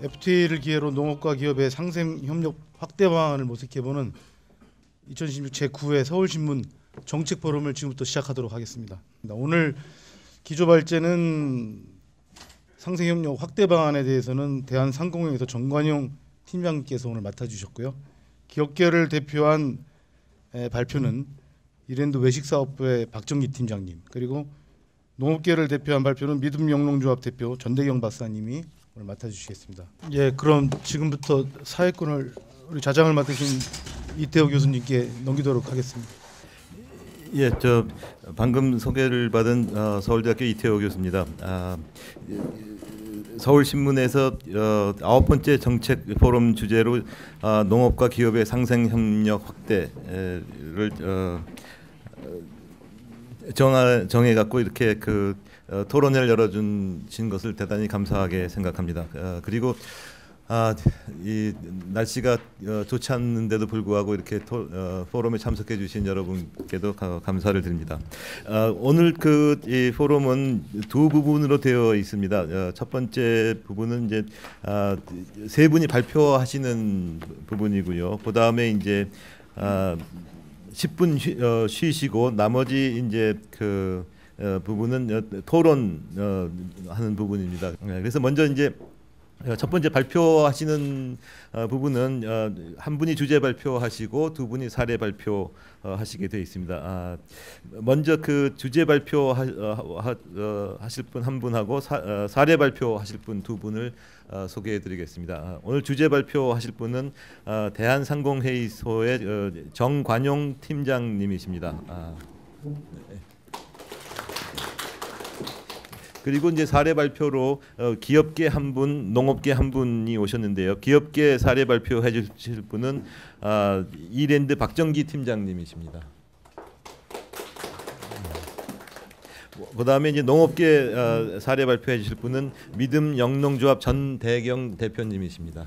FTA를 기회로 농업과 기업의 상생 협력 확대 방안을 모색해보는 2016 제9회 서울신문 정책 포럼을 지금부터 시작하도록 하겠습니다. 오늘 기조발제는 상생 협력 확대 방안에 대해서는 대한상공회에서 정관용 팀장님께서 오늘 맡아주셨고요. 기업계를 대표한 발표는 이랜드 외식사업부의 박정기 팀장님, 그리고 농업계를 대표한 발표는 믿음영농조합 대표 전대경 박사님이 오늘 맡아주시겠습니다. 예, 그럼 지금부터 사회권을 우리 자장을 맡으신 이태호 교수님께 넘기도록 하겠습니다. 예, 저 방금 소개를 받은 서울대학교 이태호 교수입니다. 서울신문에서 9번째 정책 포럼 주제로 농업과 기업의 상생 협력 확대를 정해 갖고 이렇게 토론회를 열어주신 것을 대단히 감사하게 생각합니다. 그리고 이 날씨가 좋지 않는데도 불구하고 이렇게 포럼에 참석해 주신 여러분께도 감사를 드립니다. 오늘 이 포럼은 두 부분으로 되어 있습니다. 첫 번째 부분은 이제 세 분이 발표하시는 부분이고요. 그 다음에 이제 10분 쉬시고 나머지 이제 부분은 토론하는 부분입니다. 그래서 먼저 이제 첫 번째 발표하시는 부분은 한 분이 주제 발표하시고 두 분이 사례 발표하시게 되어 있습니다. 먼저 주제 발표 하실 분 한 분하고 사례 발표하실 분 두 분을 소개해드리겠습니다. 오늘 주제 발표하실 분은 대한상공회의소의 정관용 팀장님이십니다. 그리고 이제 사례 발표로 기업계 한 분, 농업계 한 분이 오셨는데요. 기업계 사례 발표해 주실 분은 이랜드 박정기 팀장님이십니다. 그다음에 이제 농업계 사례 발표해 주실 분은 믿음 영농조합 전대경 대표님이십니다.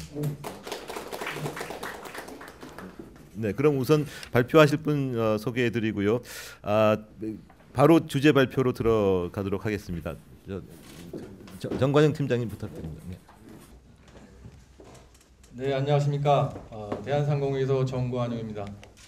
네, 그럼 우선 발표하실 분 소개해 드리고요. 바로 주제 발표로 들어가도록 하겠습니다. 정관영 팀장님 부탁드립니다. 네, 안녕하십니까. 대한상공회의소 정관용입니다.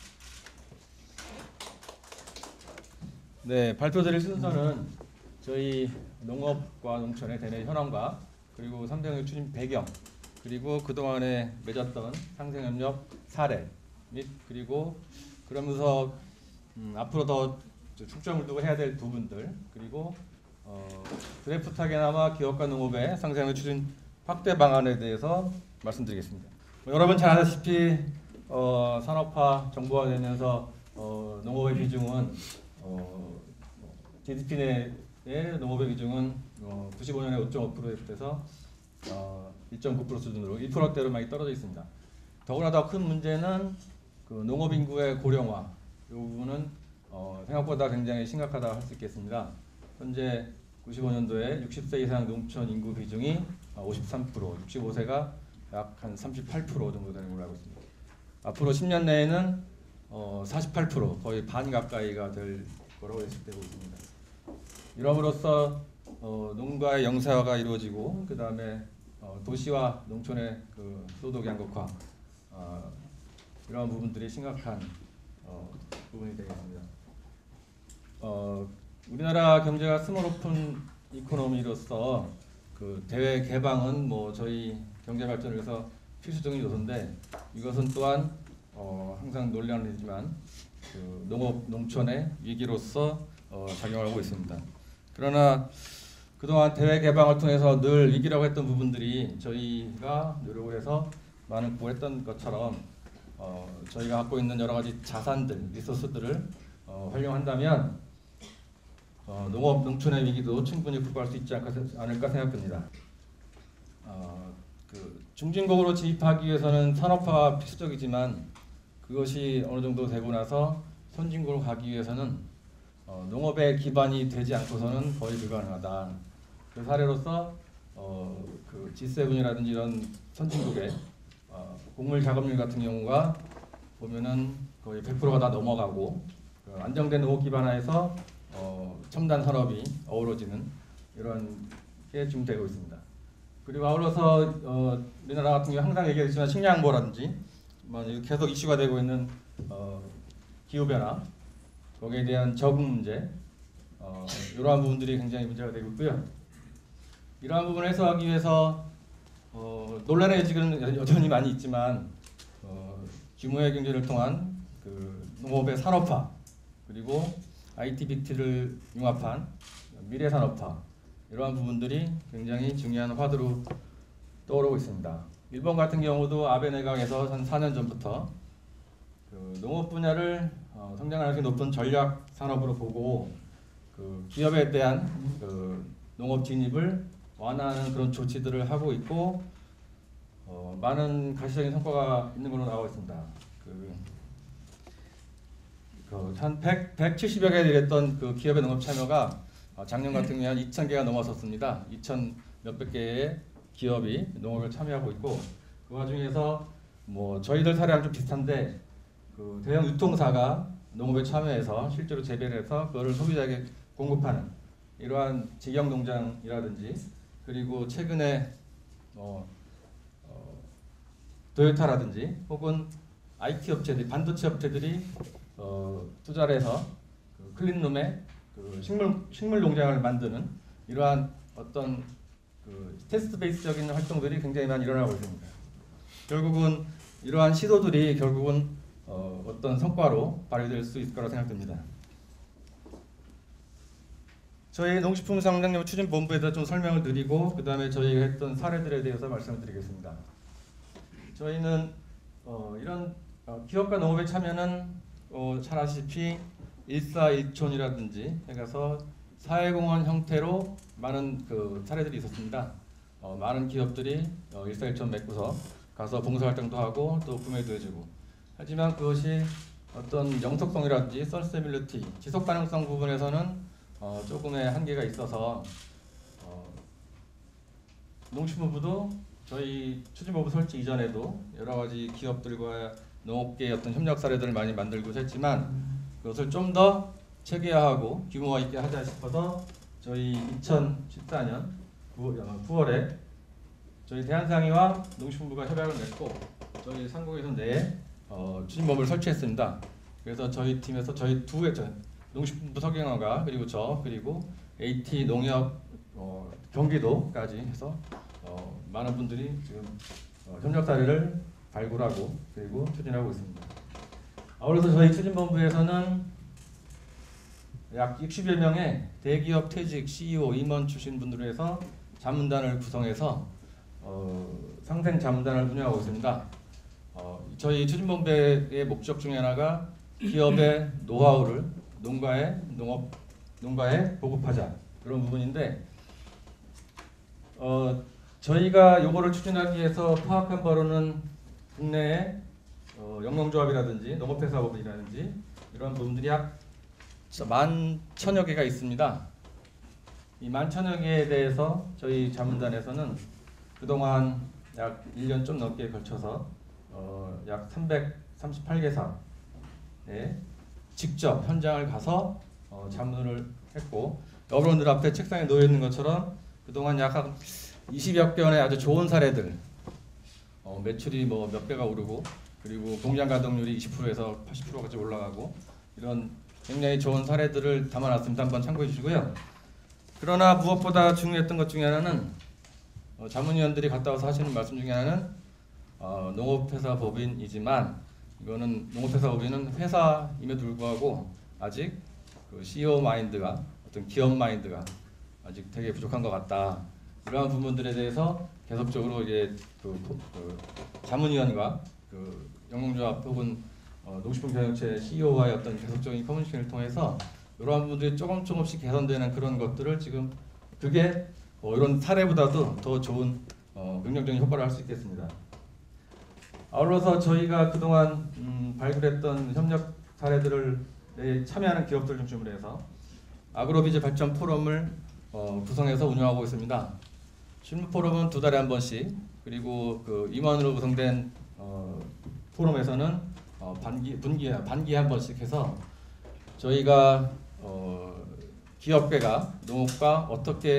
네, 발표드릴 순서는 저희 농업과 농촌의 대내 현황과 그리고 3대 추진 배경, 그리고 그동안에 맺었던 상생협력 사례 및 그리고 그러면서 앞으로 더 축점을 두고 해야 될 부분들, 그리고 드래프트하게나마 기업과 농업의 상생협력 추진 확대 방안에 대해서 말씀드리겠습니다. 여러분 잘 아시다시피 산업화 정보화되면서 농업의 비중은 GDP 내의 농업의 비중은 95년에 5.5%에서 1.9% 수준으로 1%대로 많이 떨어져 있습니다. 더구나 더 큰 문제는 농업 인구의 고령화, 이 부분은 생각보다 굉장히 심각하다고 할 수 있겠습니다. 현재 95년도에 60세 이상 농촌 인구 비중이 53%, 65세가 약 한 38% 정도 되는 걸로 알고 있습니다. 앞으로 10년 내에는 48%, 거의 반 가까이가 될 거라고 예측되고 있습니다. 이럼으로써 농가의 영세화가 이루어지고, 그 다음에 도시와 농촌의 소득 양극화, 이러한 부분들이 심각한 부분이 되겠습니다. 우리나라 경제가 스몰 오픈 이코노미로서 대외 개방은 저희 경제 발전을 위해서 필수적인 요소인데, 이것은 또한 항상 논란을 하지만 농업 농촌의 위기로서 작용하고 있습니다. 그러나 그동안 대외 개방을 통해서 늘 위기라고 했던 부분들이 저희가 노력을 해서 많은 극복을 했던 것처럼 저희가 갖고 있는 여러 가지 자산들, 리소스들을 활용한다면 농업 농촌의 위기도 충분히 극복할 수 있지 않을까 생각됩니다. 중진국으로 진입하기 위해서는 산업화가 필수적이지만 그것이 어느 정도 되고 나서 선진국으로 가기 위해서는 농업의 기반이 되지 않고서는 거의 불가능하다. 그 사례로서 G7이라든지 이런 선진국의 곡물 작업률 같은 경우가 보면은 거의 100%가 다 넘어가고, 안정된 농업 기반 하에서 첨단 산업이 어우러지는 이런 게 지금 되고 있습니다. 그리고 아울러서 우리나라 같은 경우 항상 얘기했지만 식량안보라든지 계속 이슈가 되고 있는 기후 변화, 거기에 대한 적응 문제, 이러한 부분들이 굉장히 문제가 되고 있고요. 이러한 부분을 해소하기 위해서 논란의 여지는 여전히 많이 있지만 규모의 경제를 통한 그 농업의 산업화, 그리고 IT 빅티를 융합한 미래 산업화, 이러한 부분들이 굉장히 중요한 화두로 떠오르고 있습니다. 일본 같은 경우도 아베 내각에서 한 4년 전부터 그 농업 분야를 성장하기 높은 전략 산업으로 보고 그 기업에 대한 그 농업 진입을 완화하는 그런 조치들을 하고 있고 많은 가시적인 성과가 있는 걸로 나오고 있습니다. 한 170여 개 되었던 그 기업의 농업 참여가 작년 같은 경우에 한 2,000개가 넘어섰습니다. 2,000 몇백 개의 기업이 농업을 참여하고 있고, 그 와중에서 뭐 저희들 사례랑 좀 비슷한데 그 대형 유통사가 농업에 참여해서 실제로 재배를 해서 그거를 소비자에게 공급하는 이러한 직영 농장이라든지, 그리고 최근에 도요타라든지 혹은 IT 업체들, 반도체 업체들이 투자를 해서 그 클린룸에 그 식물 농장을 만드는 이러한 어떤 그 테스트 베이스적인 활동들이 굉장히 많이 일어나고 있습니다. 결국은 이러한 시도들이 결국은 어떤 성과로 발휘될 수 있을 거라고 생각됩니다. 저희 농식품상장협 추진본부에서 좀 설명을 드리고 그 다음에 저희가 했던 사례들에 대해서 말씀을 드리겠습니다. 저희는 이런 기업과 농업에 참여는 잘 아시다시피 일사일촌이라든지 해가서 사회공헌 형태로 많은 그 사례들이 있었습니다. 많은 기업들이 일사일촌 맺고서 가서 봉사활동도 하고 또 구매도 해주고, 하지만 그것이 어떤 영속성이라든지 서스테빌리티, 지속가능성 부분에서는 조금의 한계가 있어서 농식품부도 저희 추진본부 설치 이전에도 여러 가지 기업들과 농업계의 어떤 협력 사례들을 많이 만들고 했지만 그것을 좀 더 체계화하고 규모가 있게 하자 싶어서 저희 2014년 9월에 저희 대한상의와 농식품부가 협약을 맺고 저희 상공회의소 내에 추진본부를 설치했습니다. 그래서 저희 팀에서 저희 농식품부 서경화가 그리고 그리고 AT 농협 경기도까지 해서 많은 분들이 지금 협력 사례를 발굴하고 그리고 추진하고 있습니다. 아울러서 저희 추진본부에서는 약 60여 명의 대기업 퇴직 CEO 임원 출신 분들을 해서 자문단을 구성해서 상생 자문단을 운영하고 있습니다. 저희 추진본부의 목적 중에 하나가 기업의 노하우를 농가에 보급하자, 그런 부분인데 저희가 요거를 추진하기 위해서 파악한 바로는 국내에 영농조합이라든지 농업회사법이라든지 이런 부분들이 약 11,000여 개가 있습니다. 이 11,000여 개에 대해서 저희 자문단에서는 그동안 약 1년 좀 넘게 걸쳐서 약 338개사에 직접 현장을 가서 자문을 했고, 여러분들 앞에 책상에 놓여 있는 것처럼 그동안 약 20여 건의 아주 좋은 사례들, 매출이 뭐 몇 배가 오르고 그리고 공장 가동률이 20%에서 80%까지 올라가고 이런 굉장히 좋은 사례들을 담아놨습니다. 한번 참고해 주시고요. 그러나 무엇보다 중요했던 것 중에 하나는 자문위원들이 갔다 와서 하시는 말씀 중에 하나는 농업회사 법인이지만 이거는 농업회사 법인은 회사임에도 불구하고 아직 그 CEO 마인드가, 어떤 기업 마인드가 아직 되게 부족한 것 같다. 이러한 부분들에 대해서 계속적으로 이제 그 자문위원과 그 영농조합 혹은 농식품경영체 CEO와의 어떤 계속적인 커뮤니케이션을 통해서 이러한 부분들이 조금씩 개선되는 그런 것들을 지금 그게 이런 사례보다도 더 좋은 긍정적인 효과를 할 수 있겠습니다. 아울러서 저희가 그동안 발굴했던 협력 사례들을 참여하는 기업들 중심으로 해서 아그로비즈 발전 포럼을 구성해서 운영하고 있습니다. 실무 포럼은 2달에 한 번씩, 그리고 그 임원으로 구성된 포럼에서는 반기에 한 번씩 해서 저희가 기업계가 농업과 어떻게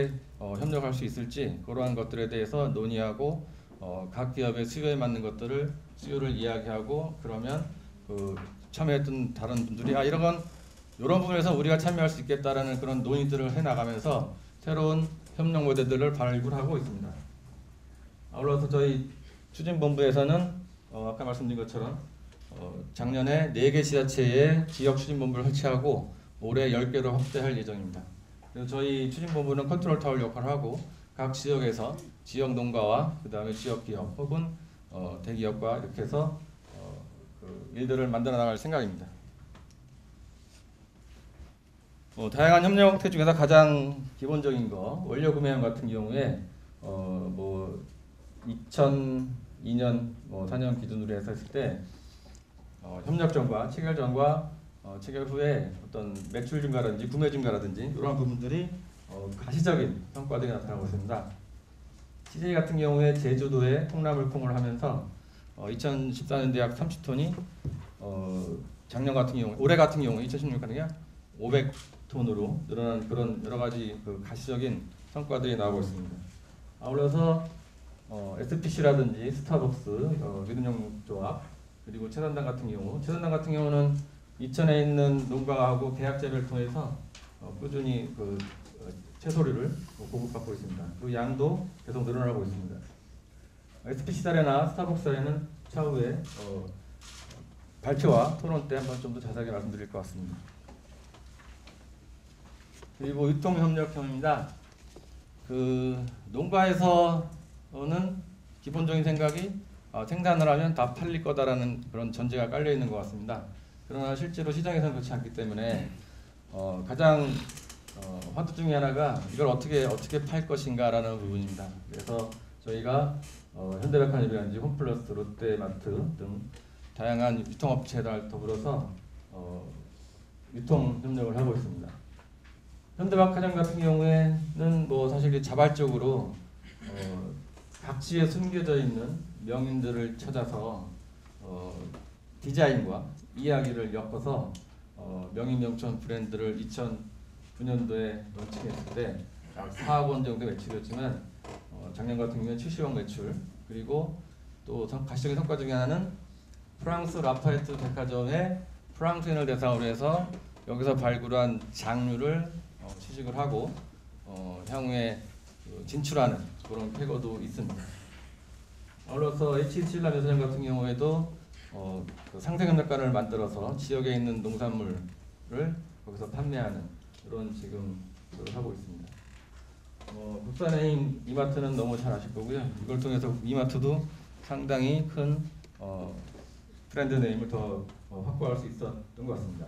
협력할 수 있을지 그러한 것들에 대해서 논의하고 각 기업의 수요에 맞는 수요를 이야기하고 그러면 그 참여했던 다른 분들이 이런 부분에서 우리가 참여할 수 있겠다라는 그런 논의들을 해나가면서 새로운 협력 모델들을 발굴하고 있습니다. 아울러서 저희 추진본부에서는 아까 말씀드린 것처럼 작년에 4개 지자체에 지역 추진본부를 설치하고 올해 10개로 확대할 예정입니다. 그래서 저희 추진본부는 컨트롤 타워 역할을 하고 각 지역에서 지역 농가와 그 다음에 지역 기업 혹은 대기업과 이렇게 해서 그 일들을 만들어 나갈 생각입니다. 다양한 협력 형태 중에서 가장 기본적인 거 원료 구매형 같은 경우에 2002년 4년 기준으로 해서 했을 때 협력 전과 체결 전과 체결 후에 어떤 매출 증가라든지 구매 증가라든지 이런 부분들이 가시적인 성과들이 나타나고 있습니다. CJ 같은 경우에 제주도에 콩나물콩을 하면서 2014년대 약 30톤이 작년 같은 경우 올해 같은 경우에 2016년 같은 경우에 500톤으로 늘어난 그런 여러 가지 그 가시적인 성과들이 나오고 있습니다. 아울러서 SPC라든지 스타벅스, 믿음용 조합 그리고 최선당 같은 경우는 이천에 있는 농가하고 계약 재배를 통해서 꾸준히 그 채소류를 공급받고 있습니다. 그 양도 계속 늘어나고 있습니다. SPC 사례나 스타벅스 사례는 차후에 발표와 토론 때 한번 좀 더 자세하게 말씀드릴 것 같습니다. 그리고 유통협력형입니다. 그 농가에서는 기본적인 생각이 생산을 하면 다 팔릴 거다라는 그런 전제가 깔려 있는 것 같습니다. 그러나 실제로 시장에서는 그렇지 않기 때문에 가장 화두 중에 하나가 이걸 어떻게 팔 것인가라는 부분입니다. 그래서 저희가 현대백화점이라든지 홈플러스, 롯데마트 등 다양한 유통업체들 더불어서 유통 협력을 하고 있습니다. 현대백화점 같은 경우에는 사실 자발적으로 각지에 숨겨져 있는 명인들을 찾아서 디자인과 이야기를 엮어서 명인 명천 브랜드를 2009년도에 런칭했을 때 약 4억 원 정도 매출이었지만 작년 같은 경우는 70억 매출 그리고 또 가시적인 성과 중에 하나는 프랑스 라파에트 백화점의 프랑스인을 대상으로 해서 여기서 발굴한 장류를 취직을 하고 향후에 진출하는 그런 쾌거도 있습니다. 아울러서 HC신라면세점 같은 경우에도 그 상생협력관을 만들어서 지역에 있는 농산물을 거기서 판매하는 그런 지금 그걸 하고 있습니다. 국산의 이마트는 너무 잘 아실 거고요. 이걸 통해서 이마트도 상당히 큰 브랜드 네임을 더 확보할 수 있었던 것 같습니다.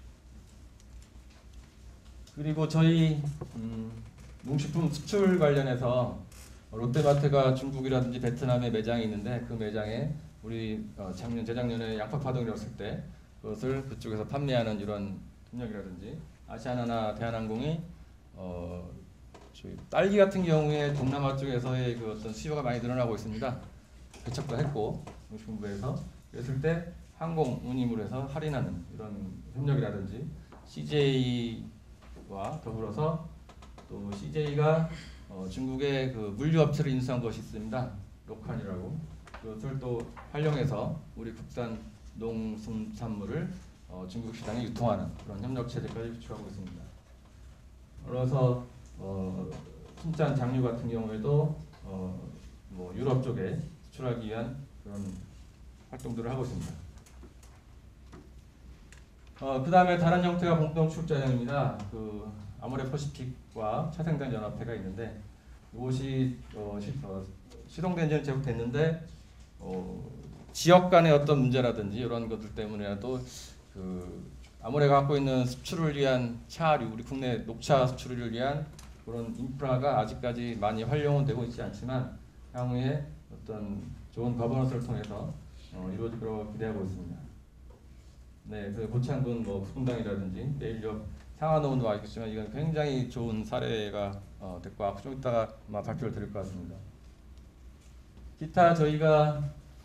그리고 저희 농식품 수출 관련해서 롯데마트가 중국이라든지 베트남에 매장이 있는데 그 매장에 우리 재작년에 양파 파동이 왔을 때 그것을 그쪽에서 판매하는 이런 협력이라든지 아시아나나 대한항공이 저희 딸기 같은 경우에 동남아 쪽에서의 그 어떤 수요가 많이 늘어나고 있습니다. 개척도 했고 농식품부에서 그랬을 때 항공 운임으로 해서 할인하는 이런 협력이라든지 CJ와 더불어서 또 CJ가 중국의 그 물류업체를 인수한 것이 있습니다. 로칸이라고 그것을 또 활용해서 우리 국산 농수산물을 중국 시장에 유통하는 그런 협력 체제까지 구축하고 있습니다. 그래서 순짠 장류 같은 경우에도 유럽 쪽에 수출하기 위한 그런 활동들을 하고 있습니다. 그 다음에 다른 형태가 공동 출자형입니다. 그 아모레퍼시픽과 차생단 연합회가 있는데 이것이 시동된 지는 제법 됐는데 지역 간의 어떤 문제라든지 이런 것들 때문에라도 그 아모레가 갖고 있는 수출을 위한 차류, 우리 국내 녹차 수출을 위한 그런 인프라가 아직까지 많이 활용은 되고 있지 않지만 향후에 어떤 좋은 거버넌스를 통해서 이루어질 거라고 기대하고 있습니다. 네, 그 고창군 부동당이라든지 내일 상하노원도 와 있겠지만 이건 굉장히 좋은 사례가 됐고 좀 이따가 아마 발표를 드릴 것 같습니다. 기타 저희가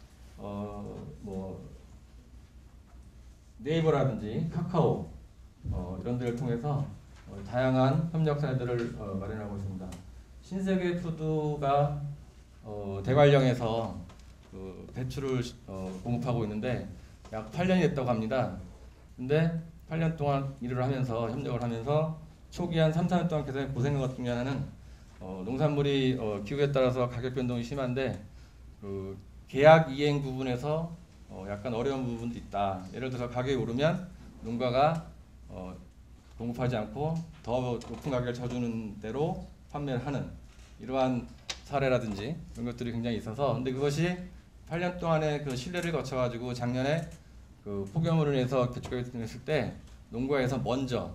네이버라든지 카카오 이런 데를 통해서 다양한 협력 사례들을 마련하고 있습니다. 신세계 푸드가 대관령에서 그 배추를 공급하고 있는데 약 8년이 됐다고 합니다. 근데 8년 동안 일을 하면서 협력을 하면서 초기 한 3, 4년 동안 계속 고생한 것 중에 하나는 농산물이 기후에 따라서 가격 변동이 심한데 그 계약 이행 부분에서 약간 어려운 부분도 있다. 예를 들어서 가격이 오르면 농가가 공급하지 않고 더 높은 가격을 쳐주는 대로 판매를 하는 이러한 사례라든지 이런 것들이 굉장히 있어서 근데 그것이 8년 동안의 그 신뢰를 거쳐가지고 작년에 그 폭염으로 인해서 개축가격이 됐을 때 농가에서 먼저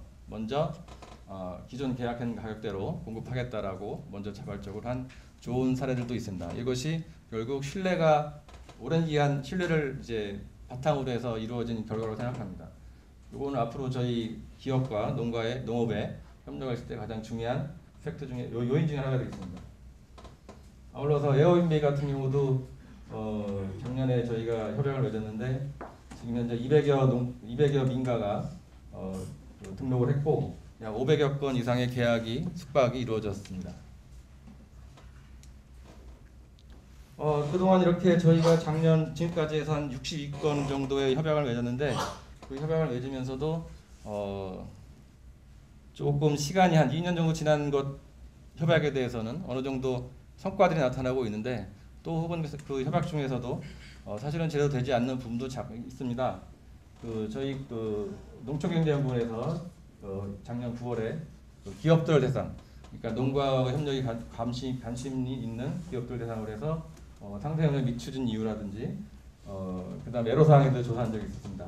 기존 계약한 가격대로 공급하겠다라고 먼저 자발적으로 한 좋은 사례들도 있습니다. 이것이 결국 신뢰가 오랜 기간 신뢰를 이제 바탕으로 해서 이루어진 결과라고 생각합니다. 이거는 앞으로 저희 기업과 농업에 협력했을 때 가장 중요한 팩트 중에 요인 중에 하나가 되겠습니다. 아울러서 에어윈메이 같은 경우도 작년에 저희가 협약을 맺었는데 지금 현재 200여 민가가 등록을 했고 약 500여 건 이상의 계약이 숙박이 이루어졌습니다. 그동안 이렇게 저희가 작년 지금까지 해서 한 62건 정도의 협약을 맺었는데 그 협약을 맺으면서도 조금 시간이 한 2년 정도 지난 것 협약에 대해서는 어느 정도 성과들이 나타나고 있는데 또 혹은 그 협약 중에서도 사실은 제대로 되지 않는 부분도 있습니다. 저희 농촌경제연구원에서 작년 9월에 기업들 대상, 그러니까 농가와 협력이 관심이 있는 기업들 대상으로 해서 상생협력 미추진 이유라든지 그다음에 애로사항에 대해 조사한 적이 있습니다.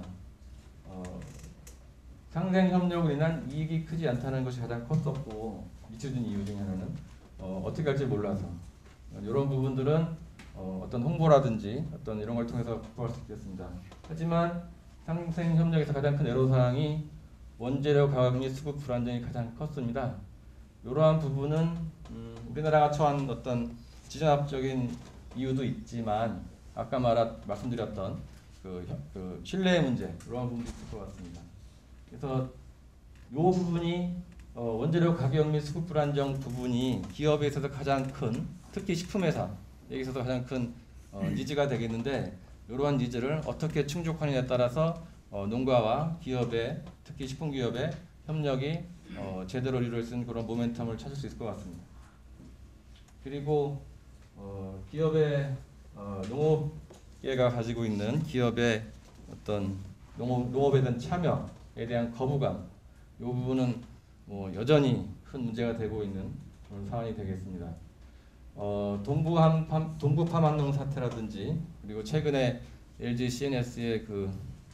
상생협력으로 인한 이익이 크지 않다는 것이 가장 컸었고 미추진 이유 중에 하나는 어떻게 할지 몰라서 이런 부분들은 어떤 홍보라든지 어떤 이런 걸 통해서 극복할 수 있겠습니다. 하지만 상생협력에서 가장 큰 애로사항이 원재료 가격 및 수급 불안정이 가장 컸습니다. 이러한 부분은 우리나라가 처한 어떤 지정학적인 이유도 있지만 아까 말씀드렸던 그 신뢰의 문제 이러한 부분도 있을 것 같습니다. 그래서 이 부분이 원재료 가격 및 수급 불안정 부분이 기업에 있어서 가장 큰 특히 식품회사에 있어서 가장 큰 니즈가 되겠는데 이러한 니즈를 어떻게 충족하느냐에 따라서 농가와 기업의 특히 식품기업의 협력이 제대로 이루어질 수 있는 그런 모멘텀을 찾을 수 있을 것 같습니다. 그리고 기업의 농업계가 가지고 있는 기업의 어떤 농업에 대한 참여에 대한 거부감 이 부분은 여전히 큰 문제가 되고 있는 그런 상황이 되겠습니다. 동부 파만농 사태라든지 그리고 최근에 LG CNS의 그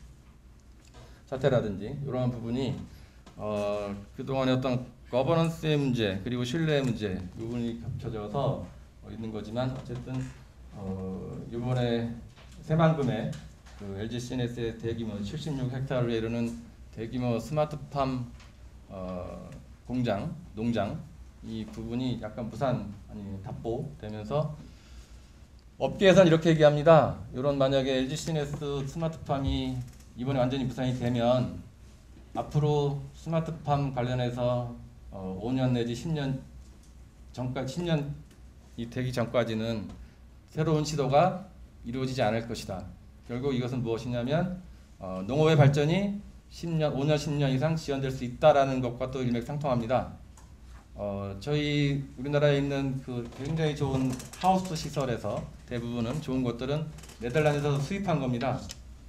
사태라든지 이러한 부분이 그동안의 어떤 거버넌스의 문제 그리고 신뢰의 문제 이 부분이 겹쳐져서 있는 거지만 어쨌든 이번에 새만금에 그 LG CNS의 대규모 76헥타르에 이르는 대규모 스마트팜 농장 이 부분이 약간 답보되면서 업계에서는 이렇게 얘기합니다. 이런 만약에 LG CNS 스마트팜이 이번에 완전히 무산이 되면 앞으로 스마트팜 관련해서 5년 내지 10년 전까지 10년이 되기 전까지는 새로운 시도가 이루어지지 않을 것이다. 결국 이것은 무엇이냐면 농업의 발전이 5년 10년 이상 지연될 수 있다라는 것과 또 일맥상통합니다. 저희 우리나라에 있는 그 굉장히 좋은 하우스 시설에서 대부분은 좋은 것들은 네덜란드에서 수입한 겁니다.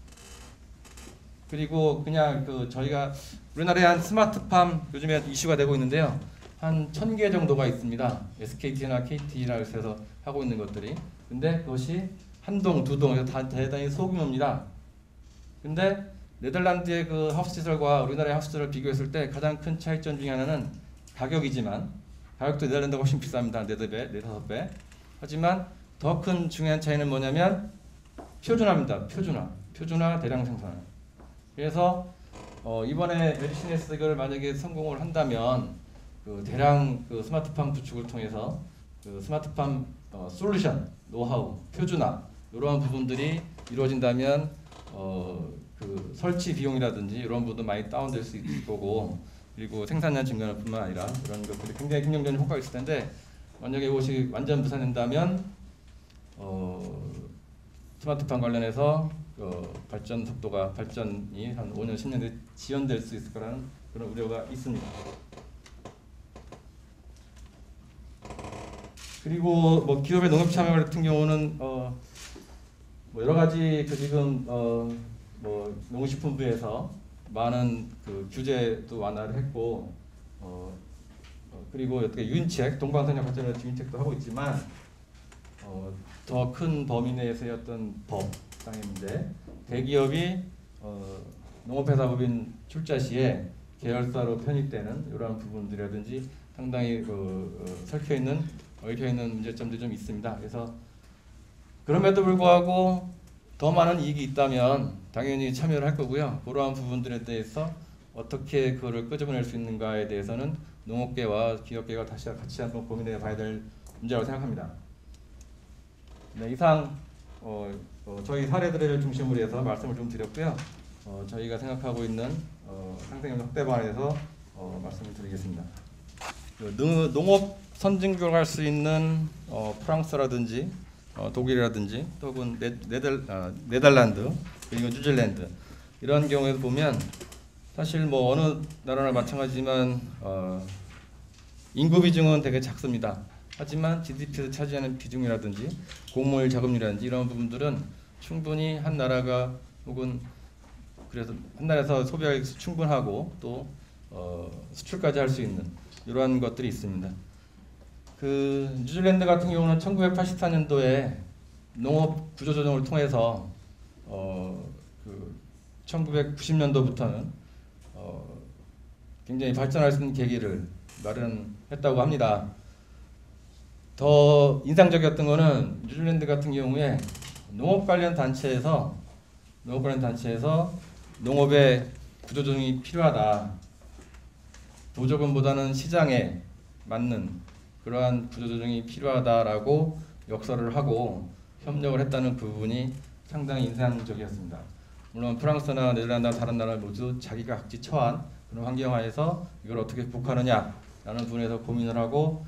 그리고 그냥 저희가 우리나라에 한 스마트팜 요즘에 이슈가 되고 있는데요. 한 1000개 정도가 있습니다. SKT나 KT나 해서 하고 있는 것들이. 근데 그것이 한 동, 두 동, 다 대단히 소규모입니다. 근데 네덜란드의 그 하우스 시설과 우리나라의 하우스 시설을 비교했을 때 가장 큰 차이점 중에 하나는 가격이지만 가격도 네덜란드가 훨씬 비쌉니다. 4배, 5배. 하지만 더 큰 중요한 차이는 뭐냐면 표준화입니다. 표준화 대량 생산. 그래서 이번에 LGCNS 이걸 만약에 성공을 한다면 그 대량 그 스마트팜 구축을 통해서 그 스마트팜 솔루션, 노하우, 표준화 이러한 부분들이 이루어진다면 그 설치 비용이라든지 이런 부분도 많이 다운될 수 있을 거고 그리고 생산량 증가뿐만 아니라 이런 것들이 굉장히 긍정적인 효과가 있을 텐데 만약에 이것이 완전 무산된다면 스마트팜 관련해서 발전 속도가 발전이 한 5년 10년 뒤에 지연될 수 있을 거라는 그런 우려가 있습니다. 그리고 뭐 기업의 농업 참여 같은 경우는 뭐 여러 가지 그 지금 뭐 농식품부에서 많은 그 규제도 완화를 했고 그리고 어떻게 유인책 동방선역 발전을 유인책도 하고 있지만 더 큰 범위 내에서의 어떤 법상의 문제, 대기업이 농업회사법인 출자 시에 계열사로 편입되는 이러한 부분들이라든지 상당히 얽혀 있는 문제점들이 좀 있습니다. 그래서 그럼에도 불구하고 더 많은 이익이 있다면 당연히 참여를 할 거고요. 그러한 부분들에 대해서 어떻게 그거를 끄집어낼 수 있는가에 대해서는 농업계와 기업계가 다시 같이 한번 고민해 봐야 될 문제라고 생각합니다. 네, 이상 저희 사례들을 중심으로 해서 말씀을 좀 드렸고요. 저희가 생각하고 있는 상생협력 확대 방안에 대해서 말씀을 드리겠습니다. 농업 선진국을 할 수 있는 프랑스라든지 독일이라든지 또는 네덜란드 그리고 뉴질랜드 이런 경우에도 보면 사실 뭐 어느 나라나 마찬가지지만 인구 비중은 되게 작습니다. 하지만 GDP에서 차지하는 비중이라든지 곡물 자금률이라든지 이런 부분들은 충분히 한 나라가 혹은 그래서 한 나라에서 소비하기 충분하고 또 수출까지 할 수 있는 이러한 것들이 있습니다. 그 뉴질랜드 같은 경우는 1984년도에 농업 구조조정을 통해서 그 1990년도부터는 굉장히 발전할 수 있는 계기를 마련했다고 합니다. 더 인상적이었던 거는 뉴질랜드 같은 경우에 농업 관련 단체에서 농업의 구조조정이 필요하다. 보조금보다는 시장에 맞는 그러한 구조조정이 필요하다라고 역설을 하고 협력을 했다는 부분이 상당히 인상적이었습니다. 물론 프랑스나 네덜란드나 다른 나라 모두 자기가 각지 처한 그런 환경하에서 이걸 어떻게 극복하느냐라는 부분에서 고민을 하고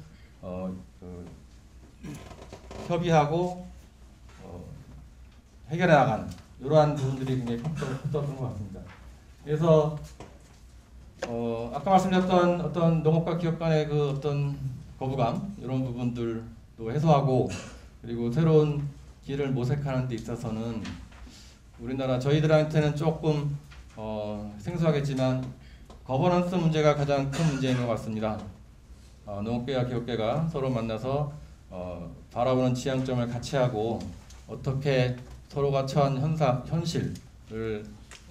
협의하고 해결해 나가는 이러한 부분들이 굉장히 컸던 것 같습니다. 그래서 아까 말씀드렸던 어떤 농업과 기업 간의 그 어떤 거부감 이런 부분들도 해소하고 그리고 새로운 길을 모색하는 데 있어서는 우리나라 저희들한테는 조금 생소하겠지만 거버넌스 문제가 가장 큰 문제인 것 같습니다. 농업계와 기업계가 서로 만나서 바라보는 지향점을 같이 하고 어떻게 서로가 처한 현실을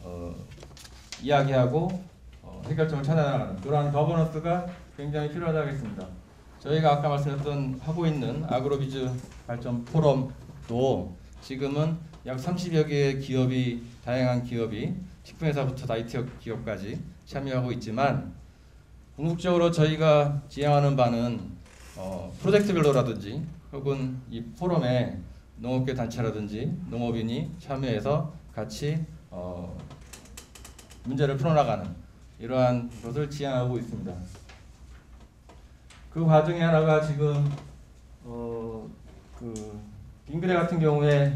이야기하고 해결점을 찾아나가는 그러한 거버넌스가 굉장히 필요하다고 했습니다. 저희가 아까 말씀드렸던 하고 있는 아그로비즈 발전 포럼도 지금은 약 30여 개의 기업이 다양한 기업이 식품회사부터 IT 기업까지 참여하고 있지만 궁극적으로 저희가 지향하는 바는 프로젝트별로라든지 혹은 이 포럼에 농업계 단체라든지 농업인이 참여해서 같이 문제를 풀어나가는 이러한 것을 지향하고 있습니다. 그 과정에 하나가 지금 그 빙그레 같은 경우에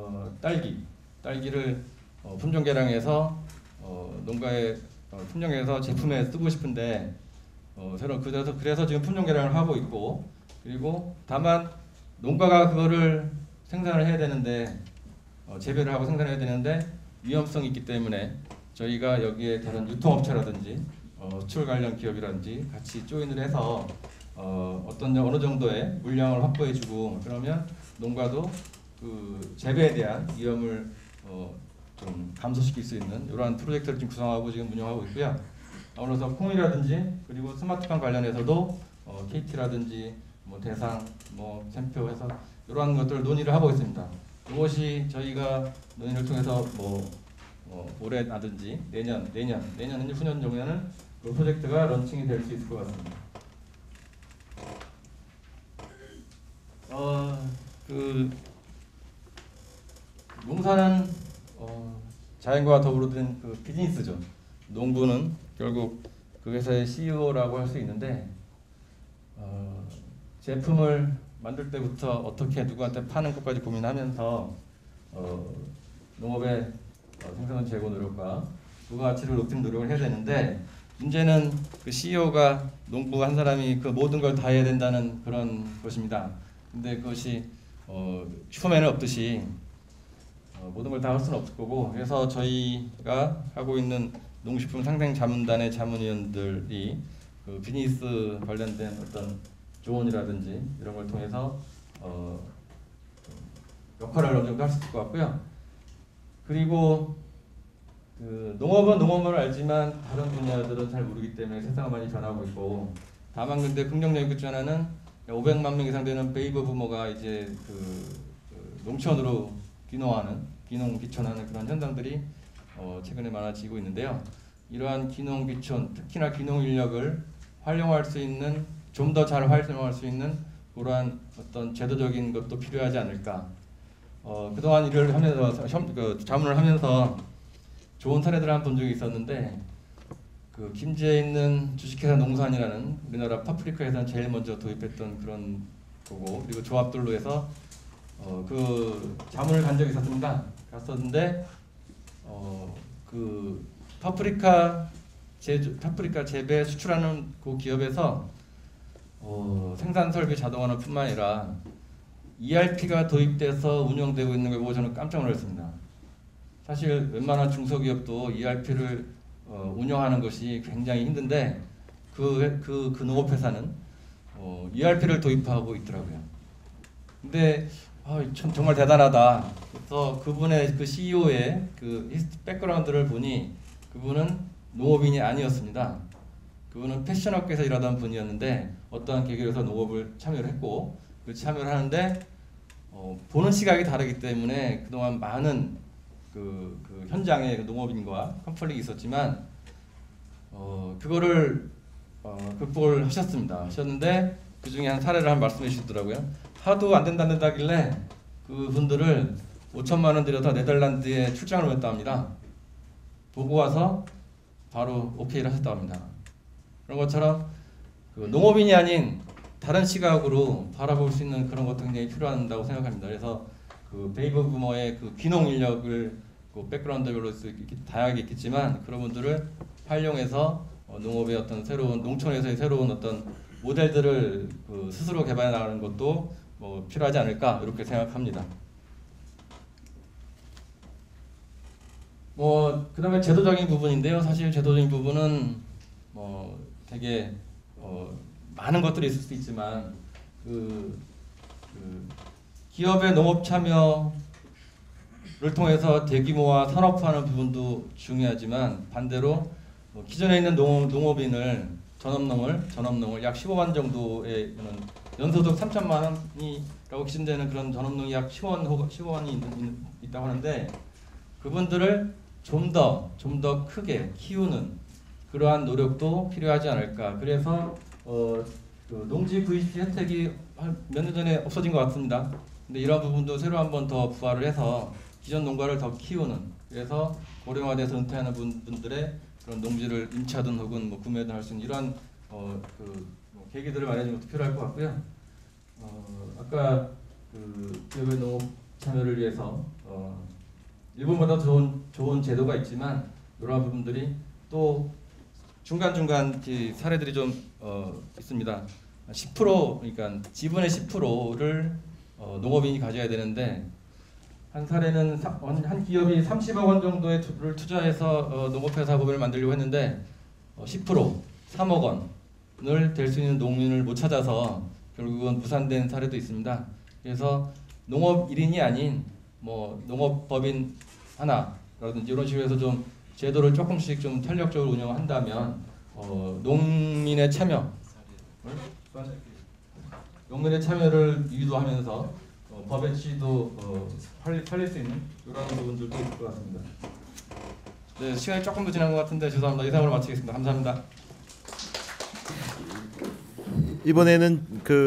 딸기를 품종 개량해서 농가에 품종해서 제품에 쓰고 싶은데 그래서 지금 품종 개량을 하고 있고 그리고 다만 농가가 그거를 생산을 해야 되는데 재배를 하고 생산해야 되는데 위험성이 있기 때문에 저희가 여기에 다른 유통업체라든지 수출 관련 기업이라든지 같이 조인을 해서 어느 정도의 물량을 확보해주고 그러면 농가도 그 재배에 대한 위험을 좀 감소시킬 수 있는 이러한 프로젝트를 지금 구성하고 지금 운영하고 있고요. 아울러서 콩이라든지 그리고 스마트팜 관련해서도 KT라든지 뭐 대상, 뭐 샘표해서 이러한 것들을 논의를 하고 있습니다. 이것이 저희가 논의를 통해서 올해라든지 내년 후년 정도에는 그 프로젝트가 런칭이 될 수 있을 것 같습니다. 그 농사는 자연과 더불어 든 그 비즈니스죠. 농부는 결국 그 회사의 CEO라고 할 수 있는데 제품을 만들 때부터 어떻게 누구한테 파는 것까지 고민하면서 농업의 생산 재고 노력과 부가가치를 높이는 노력을 해야 되는데, 문제는 그 CEO가 농부 한 사람이 그 모든 걸 다 해야 된다는 그런 것입니다. 근데 그것이 슈퍼맨은 없듯이 모든 걸 다 할 수는 없을 거고, 그래서 저희가 하고 있는 농식품 상생 자문단의 자문위원들이 그 비즈니스 관련된 어떤 조언이라든지 이런 걸 통해서 역할을 어느 정도 할 수 있을 것 같고요. 그리고 그 농업은 농업을 알지만 다른 분야들은 잘 모르기 때문에 세상은 많이 변하고 있고, 다만 근데 긍정적인 것 중 하나는 500만 명 이상 되는 베이비 부모가 이제 그 농촌으로 귀농귀촌하는 그런 현상들이 최근에 많아지고 있는데요. 이러한 귀농귀촌, 특히나 귀농 인력을 활용할 수 있는, 좀 더 잘 활용할 수 있는 그러한 어떤 제도적인 것도 필요하지 않을까. 그동안 일을 하면서 자문을 하면서 좋은 사례들을 한 번 본 적이 있었는데, 그 김제에 있는 주식회사 농산이라는 우리나라 파프리카에서 제일 먼저 도입했던 그런 거고, 그리고 조합들로 해서 그 자문을 간 적이 있었습니다. 갔었는데 그 파프리카 재배 수출하는 그 기업에서 생산 설비 자동화는 뿐만 아니라 ERP가 도입돼서 운영되고 있는 걸 보고 저는 깜짝 놀랐습니다. 사실 웬만한 중소기업도 ERP를 운영하는 것이 굉장히 힘든데 그 농업회사는 ERP를 도입하고 있더라고요. 근데 정말 대단하다. 그래서 그분의 그 CEO의 그 백그라운드를 보니 그분은 농업인이 아니었습니다. 그분은 패션업계에서 일하던 분이었는데 어떠한 계기로서 농업을 참여를 했고, 그 참여를 하는데 보는 시각이 다르기 때문에 그동안 많은 그 현장에 농업인과 컨플릭이 있었지만 그거를 극복을 하셨는데 그 중에 한 사례를 한 말씀해 주시더라고요. 하도 안 된다길래 그분들을 5천만 원 들여서 네덜란드에 출장을 갔다 합니다. 보고 와서 바로 오케이를 하셨다고 합니다. 그런 것처럼 그 농업인이 아닌 다른 시각으로 바라볼 수 있는 그런 것도 굉장히 필요하다고 생각합니다. 그래서 그 베이비 부머의 그 귀농 인력을 그 백그라운드별로 다양하게 있겠지만 그런 분들을 활용해서 농업의 어떤 새로운 농촌에서의 새로운 어떤 모델들을 그 스스로 개발해 나가는 것도 뭐 필요하지 않을까 이렇게 생각합니다. 그다음에 제도적인 부분인데요. 사실 제도적인 부분은 되게 많은 것들이 있을 수 있지만 기업의 농업 참여를 통해서 대규모화 산업화하는 부분도 중요하지만 반대로 기존에 있는 농업인을 전업농을 약 15만 정도의 연소득 3천만 원이라고 기준되는 그런 전업농이 약 15만이 있다고 하는데 그분들을 좀 더 크게 키우는 그러한 노력도 필요하지 않을까. 그래서 그 농지 VC 혜택이 몇 년 전에 없어진 것 같습니다. 근데 이런 부분도 새로 한번 더 부활을 해서 기존 농가를 더 키우는, 그래서 고령화돼서 은퇴하는 분들의 그런 농지를 임차든 혹은 구매든 할 수 있는 이러한 계기들을 마련하는 것도 필요할 것 같고요. 아까 그 기업의 농업 참여를 위해서 일본보다 좋은 제도가 있지만 이러한 부분들이 또 중간중간 사례들이 좀 있습니다. 10% 그러니까 지분의 10%를 농업인이 가져야 되는데 한 사례는 한 기업이 30억 원 정도의 투자해서 농업회사 법인을 만들려고 했는데 10% 3억 원을 될 수 있는 농민을 못 찾아서 결국은 무산된 사례도 있습니다. 그래서 농업 1인이 아닌 농업법인 하나라든지 이런 식으로 해서 좀 제도를 조금씩 좀 탄력적으로 운영한다면 농민의 참여를 유도하면서 법의 취지도 팔릴 수 있는 이런 부분들도 있을 것 같습니다. 네, 시간이 조금 더 지난 것 같은데 죄송합니다. 이상으로 마치겠습니다. 감사합니다. 이번에는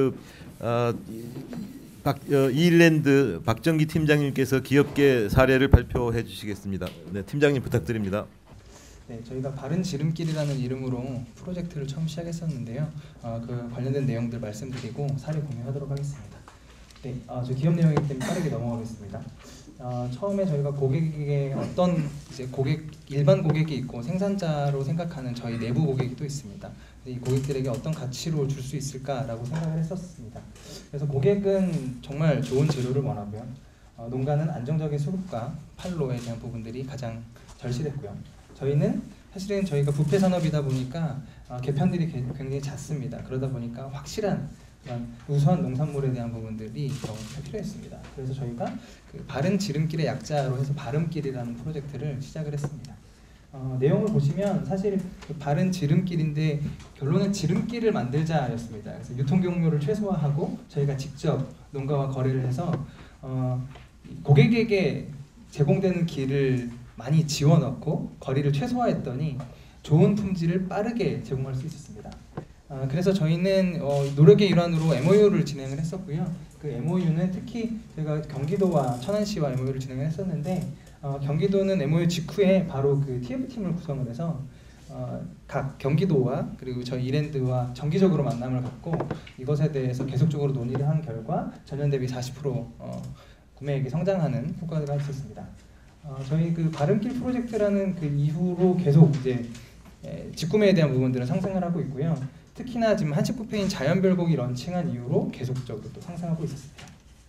이일랜드 박정기 팀장님께서 기업계 사례를 발표해 주시겠습니다. 네, 팀장님 부탁드립니다. 네, 저희가 바른 지름길이라는 이름으로 프로젝트를 처음 시작했었는데요. 그 관련된 내용들 말씀드리고 사례 공유하도록 하겠습니다. 네, 저 기업 내용이기 때문에 빠르게 넘어가겠습니다. 처음에 저희가 고객에게 어떤 이제 일반 고객이 있고 생산자로 생각하는 저희 내부 고객이 또 있습니다. 이 고객들에게 어떤 가치로 줄 수 있을까라고 생각을 했었습니다. 그래서 고객은 정말 좋은 재료를 원하고요. 농가는 안정적인 수급과 판로에 대한 부분들이 가장 절실했고요. 저희는 사실은 저희가 부패 산업이다 보니까 개편들이 굉장히 잦습니다. 그러다 보니까 확실한 우수한 농산물에 대한 부분들이 더 필요했습니다. 그래서 저희가 그 바른 지름길의 약자로 해서 바름길이라는 프로젝트를 시작을 했습니다. 내용을 보시면 사실 그 바른 지름길인데 결론은 지름길을 만들자였습니다. 그래서 유통 경로를 최소화하고 저희가 직접 농가와 거래를 해서 고객에게 제공되는 길을 많이 지워넣고 거리를 최소화했더니 좋은 품질을 빠르게 제공할 수 있었습니다. 그래서 저희는 노력의 일환으로 MOU를 진행을 했었고요. 그 MOU는 특히 저희가 경기도와 천안시와 MOU를 진행을 했었는데 경기도는 MOU 직후에 바로 그 TF팀을 구성을 해서 각 경기도와 그리고 저희 이랜드와 정기적으로 만남을 갖고 이것에 대해서 계속적으로 논의를 한 결과 전년 대비 40% 구매액이 성장하는 효과가 있었습니다. 저희 그 바른길 프로젝트라는 그 이후로 계속 이제 직구매에 대한 부분들은 상승을 하고 있고요. 특히나 지금 한식 뷔페인 자연별곡이 런칭한 이후로 계속적으로 또 상승하고 있었습니다.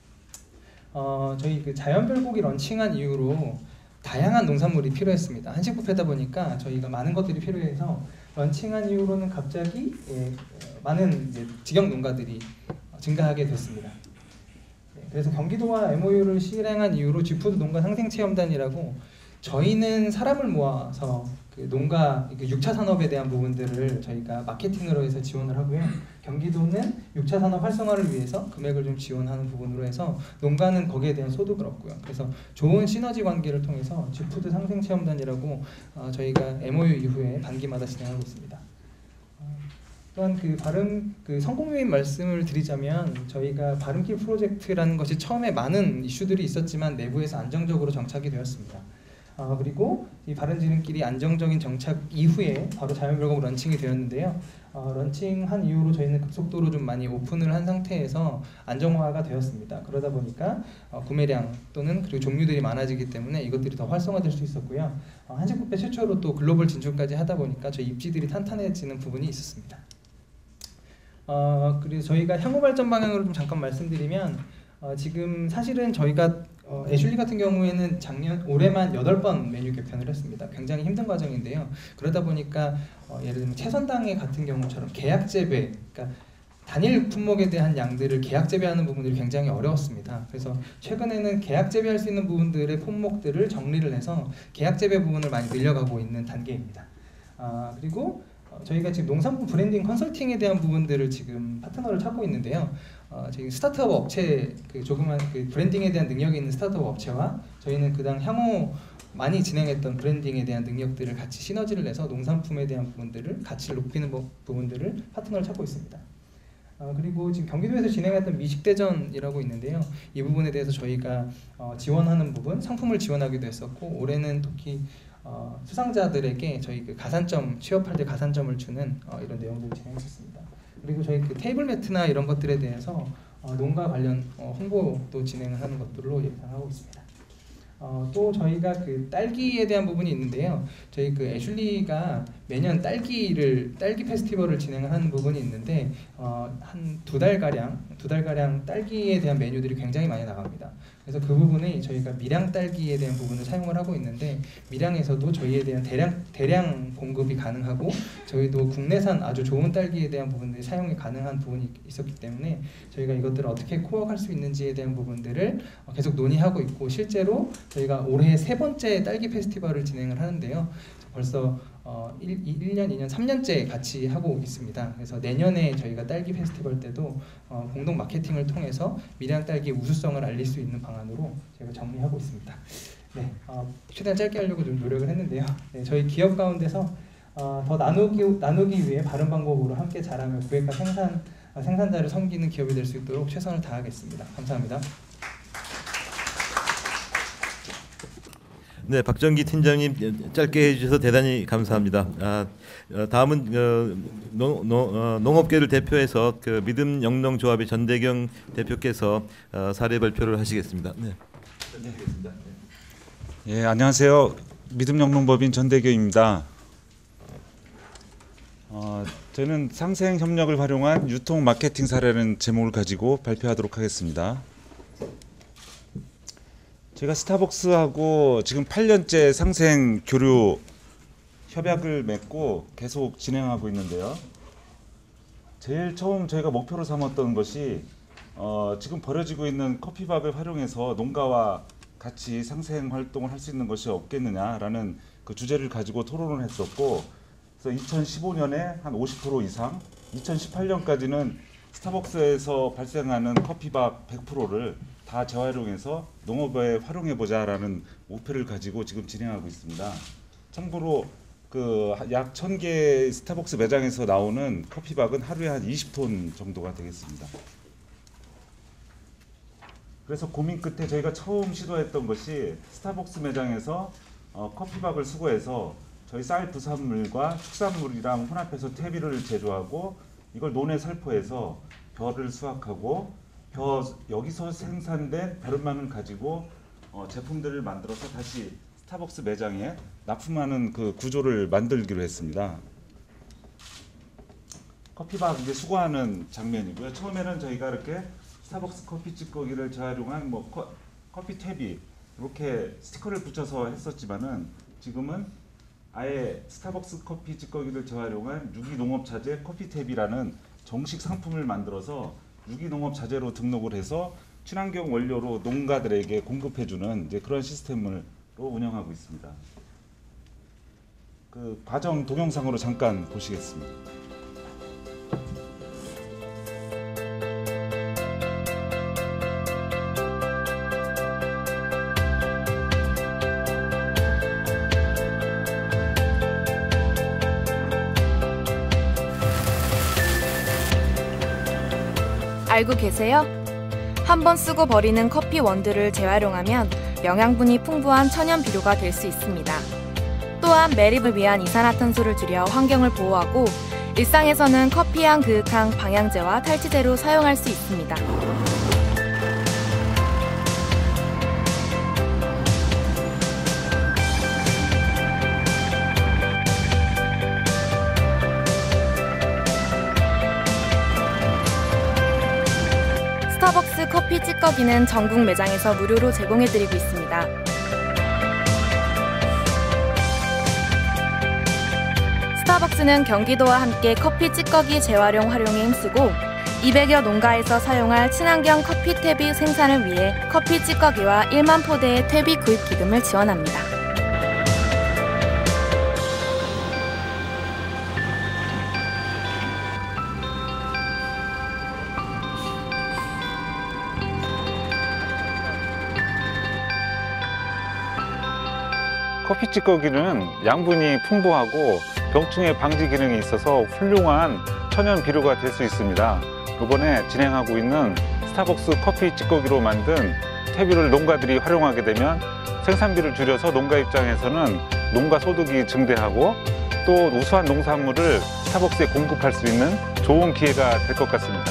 저희 그 자연별곡이 런칭한 이후로 다양한 농산물이 필요했습니다. 한식 뷔페다 보니까 저희가 많은 것들이 필요해서 런칭한 이후로는 갑자기 많은 이제 직영 농가들이 증가하게 됐습니다. 그래서 경기도와 MOU를 실행한 이후로 G푸드 농가 상생체험단이라고 저희는 사람을 모아서 그 농가 그 6차 산업에 대한 부분들을 저희가 마케팅으로 해서 지원을 하고요. 경기도는 6차 산업 활성화를 위해서 금액을 좀 지원하는 부분으로 해서 농가는 거기에 대한 소득을 얻고요. 그래서 좋은 시너지 관계를 통해서 G푸드 상생체험단이라고 저희가 MOU 이후에 반기마다 진행하고 있습니다. 또한 그 성공 요인 말씀을 드리자면 저희가 바른길 프로젝트라는 것이 처음에 많은 이슈들이 있었지만 내부에서 안정적으로 정착이 되었습니다. 그리고 이 바른 지름길이 안정적인 정착 이후에 바로 자연별곡 런칭이 되었는데요. 런칭한 이후로 저희는 급속도로 좀 많이 오픈을 한 상태에서 안정화가 되었습니다. 그러다 보니까 구매량 또는 그리고 종류들이 많아지기 때문에 이것들이 더 활성화될 수 있었고요. 한식 뷔페 최초로 또 글로벌 진출까지 하다 보니까 저희 입지들이 탄탄해지는 부분이 있었습니다. 그리고 저희가 향후 발전 방향으로 좀 잠깐 말씀드리면 지금 사실은 저희가 애슐리 같은 경우에는 올해만 8번 메뉴 개편을 했습니다. 굉장히 힘든 과정인데요. 그러다 보니까 예를 들면 채선당회 같은 경우처럼 계약 재배, 그러니까 단일 품목에 대한 양들을 계약 재배하는 부분들이 굉장히 어려웠습니다. 그래서 최근에는 계약 재배할 수 있는 부분들의 품목들을 정리를 해서 계약 재배 부분을 많이 늘려가고 있는 단계입니다. 그리고 저희가 지금 농산품 브랜딩 컨설팅에 대한 부분들을 지금 파트너를 찾고 있는데요. 지금 스타트업 업체 조그만 브랜딩에 대한 능력이 있는 스타트업 업체와 저희는 그다음 향후 많이 진행했던 브랜딩에 대한 능력들을 같이 시너지를 내서 농산품에 대한 부분들을 가치를 높이는 부분들을 파트너를 찾고 있습니다. 그리고 지금 경기도에서 진행했던 미식대전이라고 있는데요. 이 부분에 대해서 저희가 지원하는 부분, 상품을 지원하기도 했었고 올해는 특히 수상자들에게 저희 그 가산점 취업할 때 가산점을 주는 이런 내용들을 진행했었습니다. 그리고 저희 그 테이블 매트나 이런 것들에 대해서 농가 관련 홍보도 진행을 하는 것들로 예상하고 있습니다. 또 저희가 그 딸기에 대한 부분이 있는데요. 저희 그 애슐리가 매년 딸기 페스티벌을 진행을 하는 부분이 있는데 한 두 달가량 딸기에 대한 메뉴들이 굉장히 많이 나갑니다. 그래서 그 부분에 저희가 밀양 딸기에 대한 부분을 사용을 하고 있는데 밀양에서도 저희에 대한 대량 공급이 가능하고 저희도 국내산 아주 좋은 딸기에 대한 부분들이 사용이 가능한 부분이 있었기 때문에 저희가 이것들을 어떻게 코어할 수 있는지에 대한 부분들을 계속 논의하고 있고 실제로 저희가 올해 3번째 딸기 페스티벌을 진행을 하는데요. 벌써 1년, 2년, 3년째 같이 하고 있습니다. 그래서 내년에 저희가 딸기 페스티벌 때도 공동 마케팅을 통해서 밀양 딸기의 우수성을 알릴 수 있는 방안으로 저희가 정리하고 있습니다. 네, 최대한 짧게 하려고 좀 노력을 했는데요. 네, 저희 기업 가운데서 더 나누기 위해 바른 방법으로 함께 자라며 고객과 생산자를 섬기는 기업이 될 수 있도록 최선을 다하겠습니다. 감사합니다. 네, 박정기 팀장님 짧게 해주셔서 대단히 감사합니다. 다음은 농업계를 대표해서 그 믿음 영농조합의 전대경 대표께서 사례 발표를 하시겠습니다. 네. 예, 안녕하세요. 믿음영농법인 전대경입니다. 저는 상생 협력을 활용한 유통 마케팅 사례라는 제목을 가지고 발표하도록 하겠습니다. 제가 스타벅스하고 지금 8년째 상생 교류 협약을 맺고 계속 진행하고 있는데요. 제일 처음 저희가 목표로 삼았던 것이 지금 벌어지고 있는 커피밥을 활용해서 농가와 같이 상생 활동을 할 수 있는 것이 없겠느냐라는 그 주제를 가지고 토론을 했었고, 그래서 2015년에 한 50% 이상, 2018년까지는 스타벅스에서 발생하는 커피밥 100%를 다 재활용해서 농업에 활용해 보자라는 목표를 가지고 지금 진행하고 있습니다. 참고로 그 약 1000개 스타벅스 매장에서 나오는 커피밥은 하루에 한 20톤 정도가 되겠습니다. 그래서 고민 끝에 저희가 처음 시도했던 것이 스타벅스 매장에서 커피밥을 수거해서 저희 쌀 부산물과 축산물이랑 혼합해서 퇴비를 제조하고 이걸 논에 살포해서 벼를 수확하고 여기서 생산된 벼른망을 가지고 제품들을 만들어서 다시 스타벅스 매장에 납품하는 그 구조를 만들기로 했습니다. 커피밥 이제 수거하는 장면이고요. 처음에는 저희가 이렇게 스타벅스 커피 찌꺼기를 재활용한 커피 퇴비 이렇게 스티커를 붙여서 했었지만은 지금은 아예 스타벅스 커피 찌꺼기를 재활용한 유기농업자재 커피 퇴비라는 정식 상품을 만들어서 유기농업자재로 등록을 해서 친환경 원료로 농가들에게 공급해주는 이제 그런 시스템으로 운영하고 있습니다. 그 과정 동영상으로 잠깐 보시겠습니다. 알고 계세요? 한번 쓰고 버리는 커피 원두를 재활용하면 영양분이 풍부한 천연 비료가 될 수 있습니다. 또한 매립을 위한 이산화탄소를 줄여 환경을 보호하고 일상에서는 커피향 그윽한 방향제와 탈취제로 사용할 수 있습니다. 스타벅스 커피 찌꺼기는 전국 매장에서 무료로 제공해드리고 있습니다. 스타벅스는 경기도와 함께 커피 찌꺼기 재활용 활용에 힘쓰고 200여 농가에서 사용할 친환경 커피 퇴비 생산을 위해 커피 찌꺼기와 1만 포대의 퇴비 구입 기금을 지원합니다. 커피 찌꺼기는 양분이 풍부하고 병충해 방지 기능이 있어서 훌륭한 천연 비료가 될 수 있습니다. 이번에 진행하고 있는 스타벅스 커피 찌꺼기로 만든 퇴비를 농가들이 활용하게 되면 생산비를 줄여서 농가 입장에서는 농가 소득이 증대하고 또 우수한 농산물을 스타벅스에 공급할 수 있는 좋은 기회가 될 것 같습니다.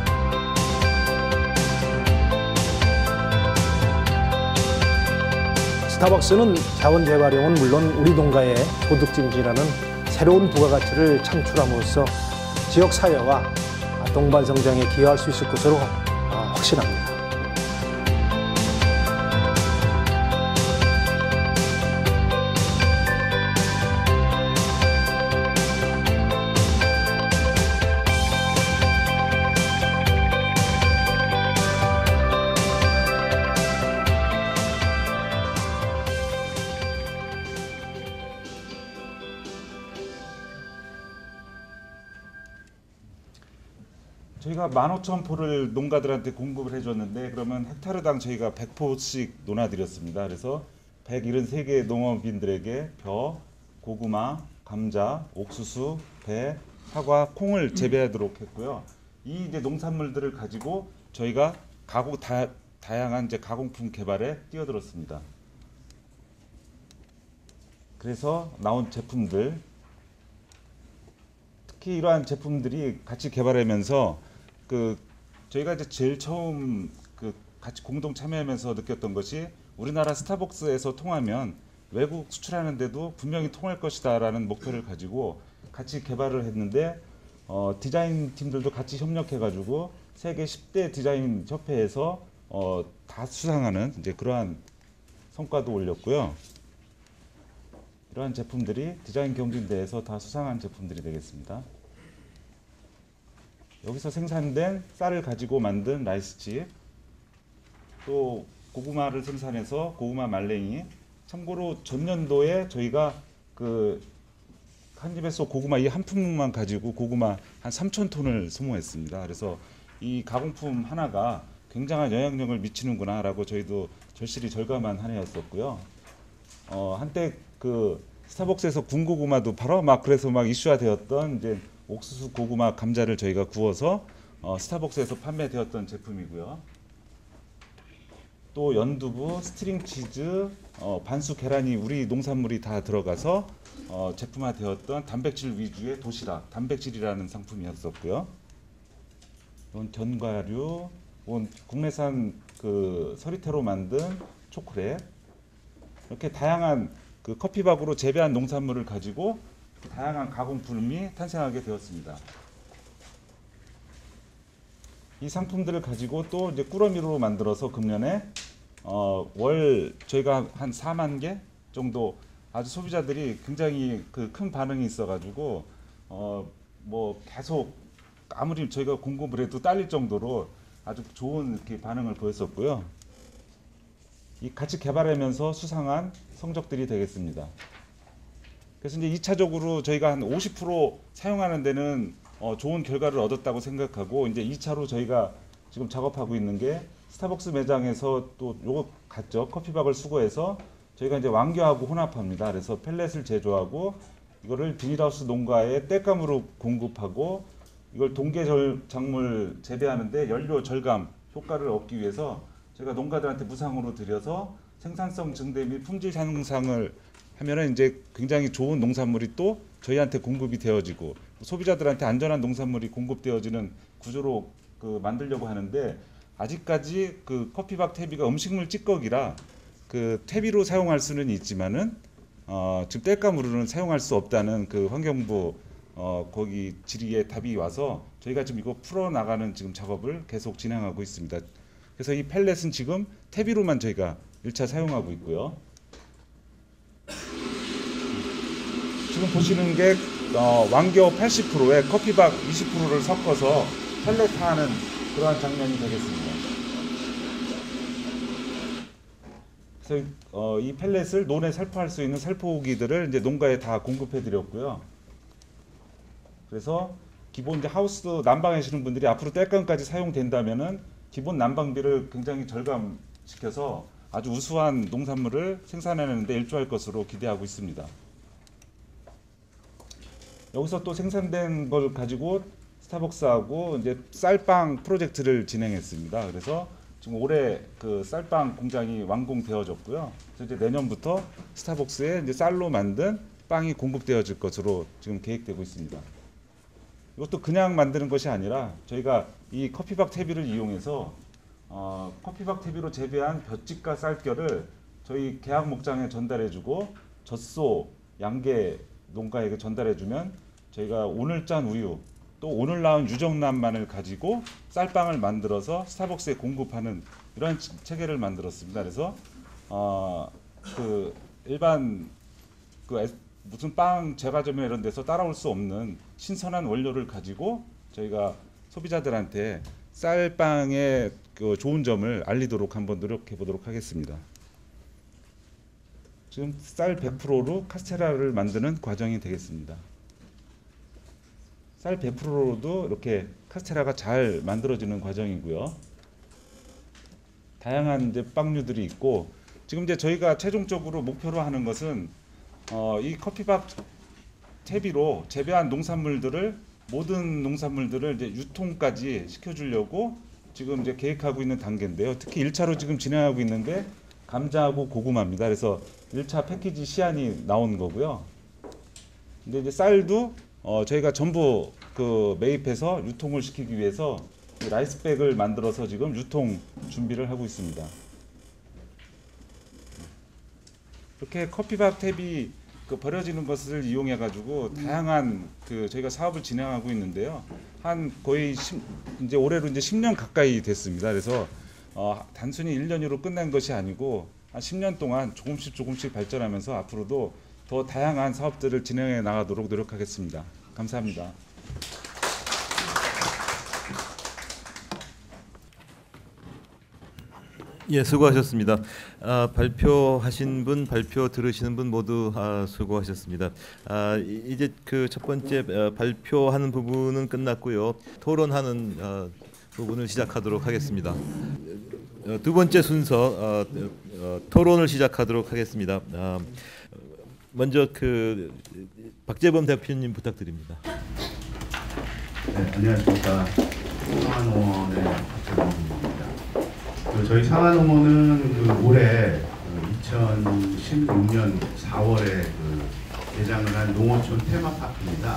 스타벅스는 자원 재활용은 물론 우리 농가의 소득 증진이라는 새로운 부가가치를 창출함으로써 지역 사회와 동반 성장에 기여할 수 있을 것으로 확신합니다. 저희가 15,000포를 농가들한테 공급을 해줬는데 그러면 헥타르당 저희가 100포씩 논아드렸습니다. 그래서 173개 농업인들에게 벼, 고구마, 감자, 옥수수, 배, 사과, 콩을 재배하도록 했고요. 이 이제 농산물들을 가지고 저희가 다양한 이제 가공품 개발에 뛰어들었습니다. 그래서 나온 제품들, 특히 이러한 제품들이 같이 개발하면서 저희가 이제 제일 처음 같이 공동 참여하면서 느꼈던 것이 우리나라 스타벅스에서 통하면 외국 수출하는데도 분명히 통할 것이다라는 목표를 가지고 같이 개발을 했는데 디자인 팀들도 같이 협력해가지고 세계 10대 디자인 협회에서 다 수상하는 이제 그러한 성과도 올렸고요. 이러한 제품들이 디자인 경진대회에서 다 수상한 제품들이 되겠습니다. 여기서 생산된 쌀을 가지고 만든 라이스칩, 또 고구마를 생산해서 고구마 말랭이. 참고로 전년도에 저희가 한 집에서 고구마 이 한 품목만 가지고 고구마 한 3,000톤을 소모했습니다. 그래서 이 가공품 하나가 굉장한 영향력을 미치는구나라고 저희도 절실히 절감한 한 해였었고요. 한때 스타벅스에서 군고구마도 바로 그래서 이슈화되었던 이제 옥수수 고구마 감자를 저희가 구워서 스타벅스에서 판매되었던 제품이고요. 또 연두부, 스트링 치즈, 반수 계란이 우리 농산물이 다 들어가서 제품화되었던 단백질 위주의 도시락, 단백질이라는 상품이었었고요. 이건 견과류, 이건 국내산 서리태로 만든 초콜릿. 이렇게 다양한 커피밥으로 재배한 농산물을 가지고 다양한 가공품이 탄생하게 되었습니다. 이 상품들을 가지고 또 이제 꾸러미로 만들어서 금년에 월 저희가 한 4만 개 정도 아주 소비자들이 굉장히 큰 반응이 있어가지고 계속 아무리 저희가 공급을 해도 딸릴 정도로 아주 좋은 이렇게 반응을 보였었고요. 이 같이 개발하면서 수상한 성적들이 되겠습니다. 그래서 이제 2차적으로 저희가 한 50% 사용하는 데는 좋은 결과를 얻었다고 생각하고 이제 2차로 저희가 지금 작업하고 있는 게 스타벅스 매장에서 또 요거 같죠. 커피밥을 수거해서 저희가 이제 완교하고 혼합합니다. 그래서 펠렛을 제조하고 이거를 비닐하우스 농가에 땔감으로 공급하고 이걸 동계 작물 재배하는데 연료 절감 효과를 얻기 위해서 저희가 농가들한테 무상으로 드려서 생산성 증대 및 품질 향상을 하면은 이제 굉장히 좋은 농산물이 또 저희한테 공급이 되어지고 소비자들한테 안전한 농산물이 공급되어지는 구조로 만들려고 하는데 아직까지 커피밥 퇴비가 음식물 찌꺼기라 퇴비로 사용할 수는 있지만은 지금 땔감으로는 사용할 수 없다는 환경부 거기 질의의 답이 와서 저희가 지금 이거 풀어 나가는 지금 작업을 계속 진행하고 있습니다. 그래서 이 펠렛은 지금 퇴비로만 저희가 1차 사용하고 있고요. 지금 보시는 게 완교 80%에 커피밥 20%를 섞어서 펠렛화하는 그러한 장면이 되겠습니다. 그래서 이 펠렛을 논에 살포할 수 있는 살포기들을 이제 농가에 다 공급해 드렸고요. 그래서 기본 이제 하우스 난방하시는 분들이 앞으로 땔감까지 사용된다면은 기본 난방비를 굉장히 절감시켜서 아주 우수한 농산물을 생산하는 데 일조할 것으로 기대하고 있습니다. 여기서 또 생산된 걸 가지고 스타벅스하고 이제 쌀빵 프로젝트를 진행했습니다. 그래서 지금 올해 쌀빵 공장이 완공되어졌고요. 그래서 이제 내년부터 스타벅스에 이제 쌀로 만든 빵이 공급되어질 것으로 지금 계획되고 있습니다. 이것도 그냥 만드는 것이 아니라 저희가 이 커피밥 퇴비를 이용해서 커피밥 퇴비로 재배한 볏짚과 쌀결을 저희 계약 목장에 전달해주고 젖소 양계 농가에게 전달해주면 저희가 오늘 짠 우유 또 오늘 나온 유정란만을 가지고 쌀빵을 만들어서 스타벅스에 공급하는 이런 체계를 만들었습니다. 그래서 일반 무슨 빵 제과점이나 이런 데서 따라올 수 없는 신선한 원료를 가지고 저희가 소비자들한테 쌀빵의 좋은 점을 알리도록 한번 노력해 보도록 하겠습니다. 지금 쌀 100%로 카스테라를 만드는 과정이 되겠습니다. 쌀 100%로도 이렇게 카스테라가 잘 만들어지는 과정이고요. 다양한 이제 빵류들이 있고 지금 이제 저희가 최종적으로 목표로 하는 것은 이 커피밥 퇴비로 재배한 농산물들을 모든 농산물들을 이제 유통까지 시켜주려고 지금 이제 계획하고 있는 단계인데요. 특히 1차로 지금 진행하고 있는 게 감자하고 고구마입니다. 그래서 1차 패키지 시안이 나온 거고요. 근데 이제 쌀도 저희가 전부 그 매입해서 유통을 시키기 위해서 라이스백을 만들어서 지금 유통 준비를 하고 있습니다. 이렇게 커피밥 탭이 그 버려지는 것을 이용해 가지고 다양한 그 저희가 사업을 진행하고 있는데요. 한 거의 이제 올해로 이제 10년 가까이 됐습니다. 그래서 단순히 1년으로 끝난 것이 아니고 한 10년 동안 조금씩 발전하면서 앞으로도 더 다양한 사업들을 진행해 나가도록 노력하겠습니다. 감사합니다. 예, 수고하셨습니다. 발표하신 분, 발표 들으시는 분 모두 수고하셨습니다. 이제 그 첫 번째 발표하는 부분은 끝났고요. 토론하는 부분을 시작하도록 하겠습니다. 두 번째 순서 토론을 시작하도록 하겠습니다. 먼저 그 박재범 대표님 부탁드립니다. 네, 안녕하십니까. 상한의원의 박재범입니다. 저희 상한의원은 올해 2016년 4월에 개장을 한 농어촌 테마파크입니다.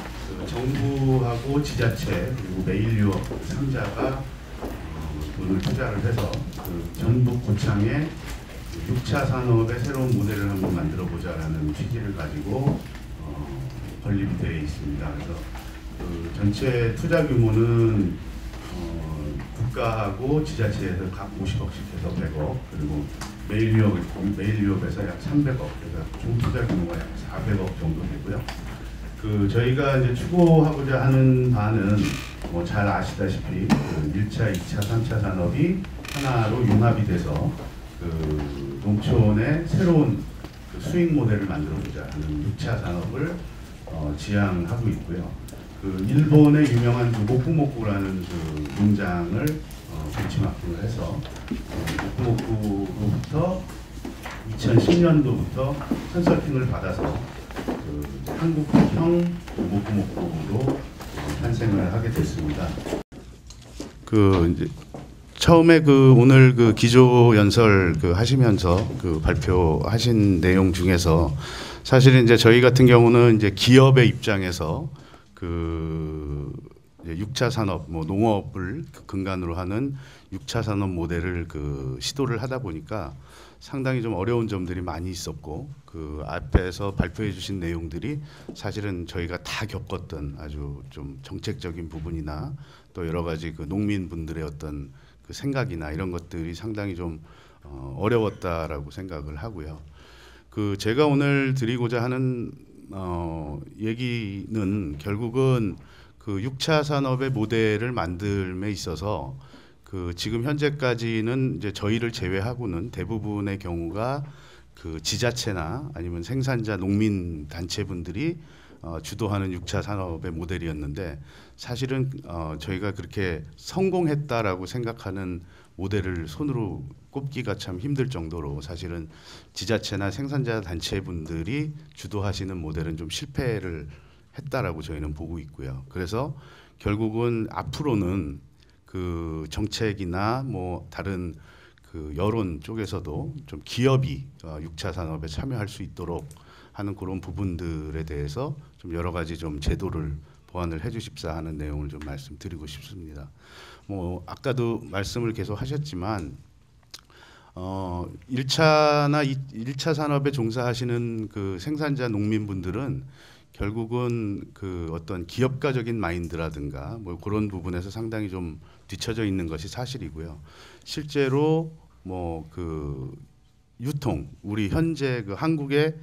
정부하고 지자체 그리고 메일유업 3자가 돈을 투자를 해서 전북 고창에 6차 산업의 새로운 모델을 한번 만들어보자라는 취지를 가지고 건립이 되어 있습니다. 그래서 전체 투자 규모는 국가하고 지자체에서 각 50억씩 해서 100억, 그리고 메일유업에서 약 300억, 그래서 총 투자 규모가 약 400억 정도 되고요. 저희가 이제 추구하고자 하는 바는 잘 아시다시피 1차, 2차, 3차 산업이 하나로 융합이 돼서 농촌의 새로운 수익 모델을 만들어보자 하는 6차 산업을 지향하고 있고요. 일본의 유명한 모쿠모쿠라는 농장을 벤치마킹을 해서 모쿠모쿠로부터 2010년도부터 컨설팅을 받아서 한국형 모쿠모쿠로 탄생을 하게 됐습니다. 이제 처음에 오늘 기조 연설 하시면서 발표하신 내용 중에서 사실은 이제 저희 같은 경우는 이제 기업의 입장에서 6차 산업, 농업을 근간으로 하는 6차 산업 모델을 시도를 하다 보니까 상당히 좀 어려운 점들이 많이 있었고 앞에서 발표해 주신 내용들이 사실은 저희가 다 겪었던 아주 좀 정책적인 부분이나 또 여러 가지 농민분들의 어떤 생각이나 이런 것들이 상당히 좀 어려웠다라고 생각을 하고요. 제가 오늘 드리고자 하는 얘기는 결국은 6차 산업의 모델을 만들m에 있어서 지금 현재까지는 이제 저희를 제외하고는 대부분의 경우가 지자체나 아니면 생산자 농민 단체분들이 주도하는 6차 산업의 모델이었는데 사실은 저희가 그렇게 성공했다라고 생각하는 모델을 손으로 꼽기가 참 힘들 정도로 사실은 지자체나 생산자 단체분들이 주도하시는 모델은 좀 실패를 했다라고 저희는 보고 있고요. 그래서 결국은 앞으로는 정책이나 다른 여론 쪽에서도 좀 기업이 6차 산업에 참여할 수 있도록 하는 그런 부분들에 대해서 좀 여러 가지 좀 제도를 보완을 해주십사 하는 내용을 좀 말씀드리고 싶습니다. 아까도 말씀을 계속 하셨지만 1차 산업에 종사하시는 생산자 농민분들은 결국은 어떤 기업가적인 마인드라든가 그런 부분에서 상당히 좀 뒤처져 있는 것이 사실이고요. 실제로 유통, 우리 현재 한국의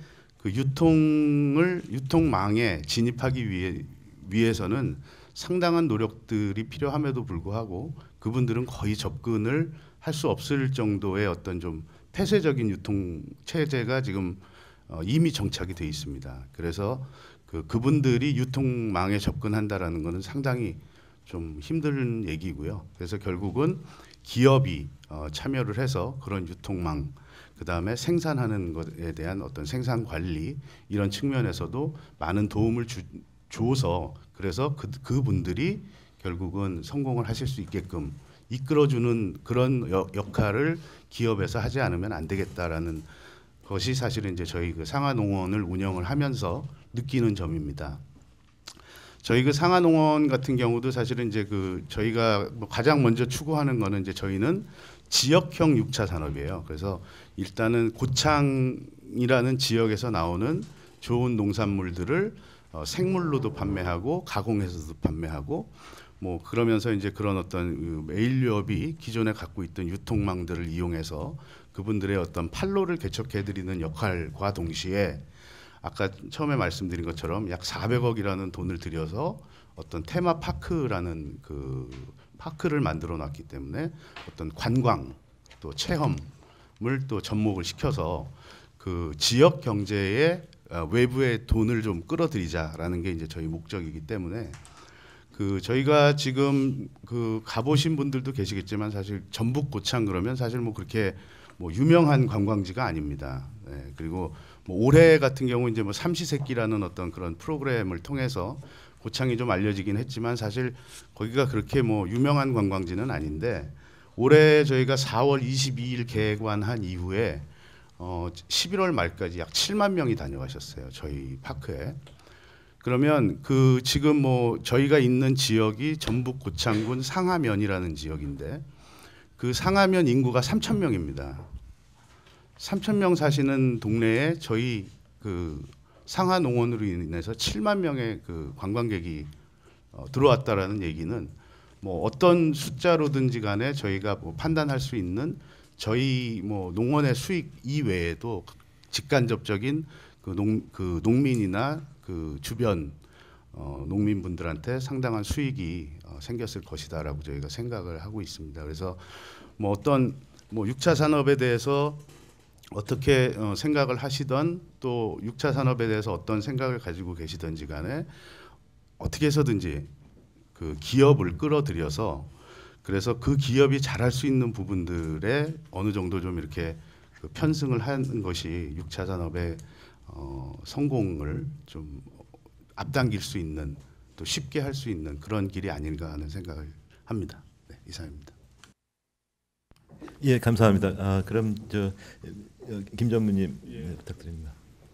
유통망에 진입하기 위해서는 상당한 노력들이 필요함에도 불구하고 그분들은 거의 접근을 할 수 없을 정도의 어떤 좀 폐쇄적인 유통 체제가 지금 이미 정착이 돼 있습니다. 그래서 그분들이 유통망에 접근한다라는 것은 상당히 좀 힘든 얘기고요. 그래서 결국은 기업이 참여를 해서 그런 유통망, 그 다음에 생산하는 것에 대한 어떤 생산 관리 이런 측면에서도 많은 도움을 줘서 그래서 그분들이 결국은 성공을 하실 수 있게끔 이끌어주는 그런 역할을 기업에서 하지 않으면 안 되겠다라는 것이 사실은 이제 저희 그 상하농원을 운영을 하면서 느끼는 점입니다. 저희 그 상하농원 같은 경우도 사실은 이제 그 저희가 뭐 가장 먼저 추구하는 거는 이제 저희는 지역형 6차 산업이에요. 그래서 일단은 고창이라는 지역에서 나오는 좋은 농산물들을 생물로도 판매하고 가공해서도 판매하고 뭐 그러면서 이제 그런 어떤 메일유업이 기존에 갖고 있던 유통망들을 이용해서 그분들의 어떤 판로를 개척해드리는 역할과 동시에 아까 처음에 말씀드린 것처럼 약 400억이라는 돈을 들여서 어떤 테마파크라는 그 파크를 만들어 놨기 때문에 어떤 관광 또 체험을 또 접목을 시켜서 그 지역 경제에 외부의 돈을 좀 끌어들이자라는 게 이제 저희 목적이기 때문에 그 저희가 지금 그 가보신 분들도 계시겠지만 사실 전북 고창 그러면 사실 뭐 그렇게 뭐 유명한 관광지가 아닙니다. 네, 그리고 뭐 올해 같은 경우 이제 뭐 삼시세끼라는 어떤 그런 프로그램을 통해서 고창이 좀 알려지긴 했지만 사실 거기가 그렇게 뭐 유명한 관광지는 아닌데 올해 저희가 4월 22일 개관한 이후에 11월 말까지 약 7만 명이 다녀가셨어요. 저희 파크에. 그러면 그 지금 뭐 저희가 있는 지역이 전북 고창군 상하면이라는 지역인데 그 상하면 인구가 3,000명입니다. 3,000명 사시는 동네에 저희 그 상하농원으로 인해서 7만 명의 그 관광객이 들어왔다라는 얘기는 뭐 어떤 숫자로든지 간에 저희가 뭐 판단할 수 있는 저희 뭐 농원의 수익 이외에도 직간접적인 그 농민이나 그 주변 농민분들한테 상당한 수익이 생겼을 것이다라고 저희가 생각을 하고 있습니다. 그래서 뭐 어떤 뭐 6차 산업에 대해서 어떻게 생각을 하시던 또 6차 산업에 대해서 어떤 생각을 가지고 계시든지 간에 어떻게 해서든지 그 기업을 끌어들여서 그래서 그 기업이 잘할 수 있는 부분들에 어느 정도 좀 이렇게 그 편승을 하는 것이 6차 산업의 성공을 좀 앞당길 수 있는 또 쉽게 할 수 있는 그런 길이 아닌가 하는 생각을 합니다. 네, 이상입니다. 예, 감사합니다. 그럼 저 김 전무님 네, 부탁드립니다.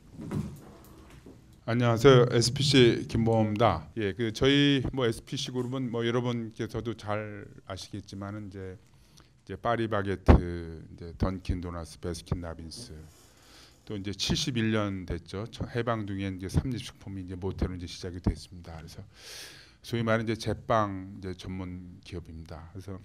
안녕하세요. SPC 김보호입니다. 예, 그 저희 뭐 SPC 그룹은 뭐 여러분께서도 잘 아시겠지만은 이제 파리바게트, 이제 던킨 도너츠, 베스킨 라빈스 또 이제 71년 됐죠. 해방 중에 이제 삼립식품이 이제 모태로 이제 시작이 됐습니다. 그래서 소위 말하는 이제 제빵 이제 전문 기업입니다. 그래서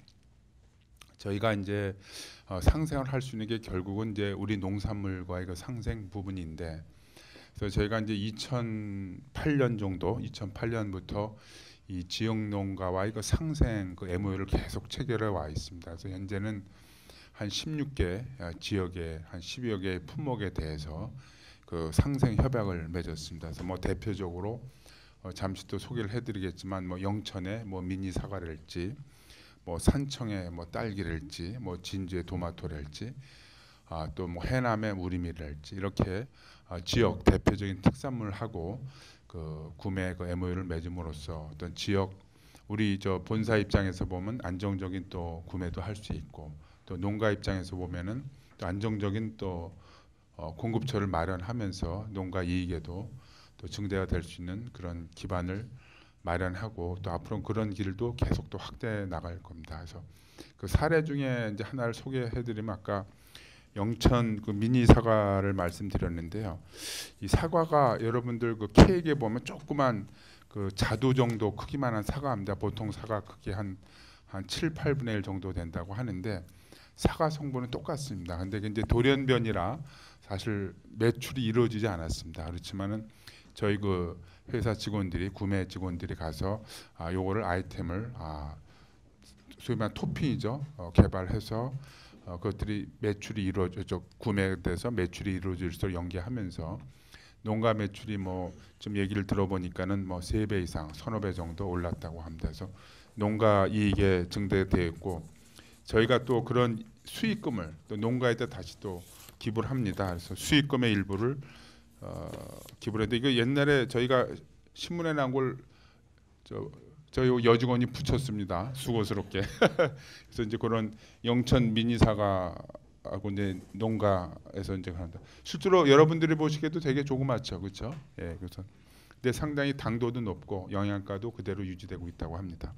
저희가 이제 상생을 할 수 있는 게 결국은 이제 우리 농산물과의 그 상생 부분인데, 그래서 저희가 이제 2008년 정도, 2008년부터 이 지역 농가와의 그 상생 그 MOU를 계속 체결해 와 있습니다. 그래서 현재는 한 16개 지역에 한 10여 개의 품목에 대해서 그 상생 협약을 맺었습니다. 그래서 뭐 대표적으로 잠시 또 소개를 해드리겠지만 뭐 영천에 뭐 미니 사과랄지, 뭐 산청에 뭐 딸기랄지, 뭐 진주의 도마토랄지, 또 뭐 해남의 우리밀랄지 이렇게 지역 대표적인 특산물하고 그 구매 그 MOU를 맺음으로써 어떤 지역 우리 저 본사 입장에서 보면 안정적인 또 구매도 할 수 있고 또 농가 입장에서 보면은 또 안정적인 또 공급처를 마련하면서 농가 이익에도 또 증대가 될 수 있는 그런 기반을 마련하고 또 앞으로 그런 길도 계속 또 확대해 나갈 겁니다. 그래서 그 사례 중에 이제 하나를 소개해드리면 아까 영천 그 미니 사과를 말씀드렸는데요. 이 사과가 여러분들 그 케이크에 보면 조그만 그 자두 정도 크기만한 사과입니다. 보통 사과 크기 한 7, 8분의 1 정도 된다고 하는데 사과 성분은 똑같습니다. 근데 이제 돌연변이라 사실 매출이 이루어지지 않았습니다. 그렇지만은 저희 그 회사 직원들이 구매 직원들이 가서 요거를 아이템을 소위 말하는 토핑이죠. 개발해서 그것들이 매출이 이루어져 구매돼서 매출이 이루어질 수 있도록 연계하면서 농가 매출이 뭐 좀 얘기를 들어보니까는 뭐 3배 이상, 서너 배 정도 올랐다고 합니다. 그래서 농가 이익에 증대되어 있고 저희가 또 그런 수익금을 또 농가에다 다시 또 기부를 합니다. 그래서 수익금의 일부를 기부를 했는데 이거 옛날에 저희가 신문에 나온 걸 저희 여직원이 붙였습니다. 수고스럽게. 그래서 이제 그런 영천 미니 사과하고 이제 농가에서 이제 한다. 실제로 여러분들이 보시기에도 되게 조그맣죠, 그렇죠? 예, 그래서 근데 상당히 당도도 높고 영양가도 그대로 유지되고 있다고 합니다.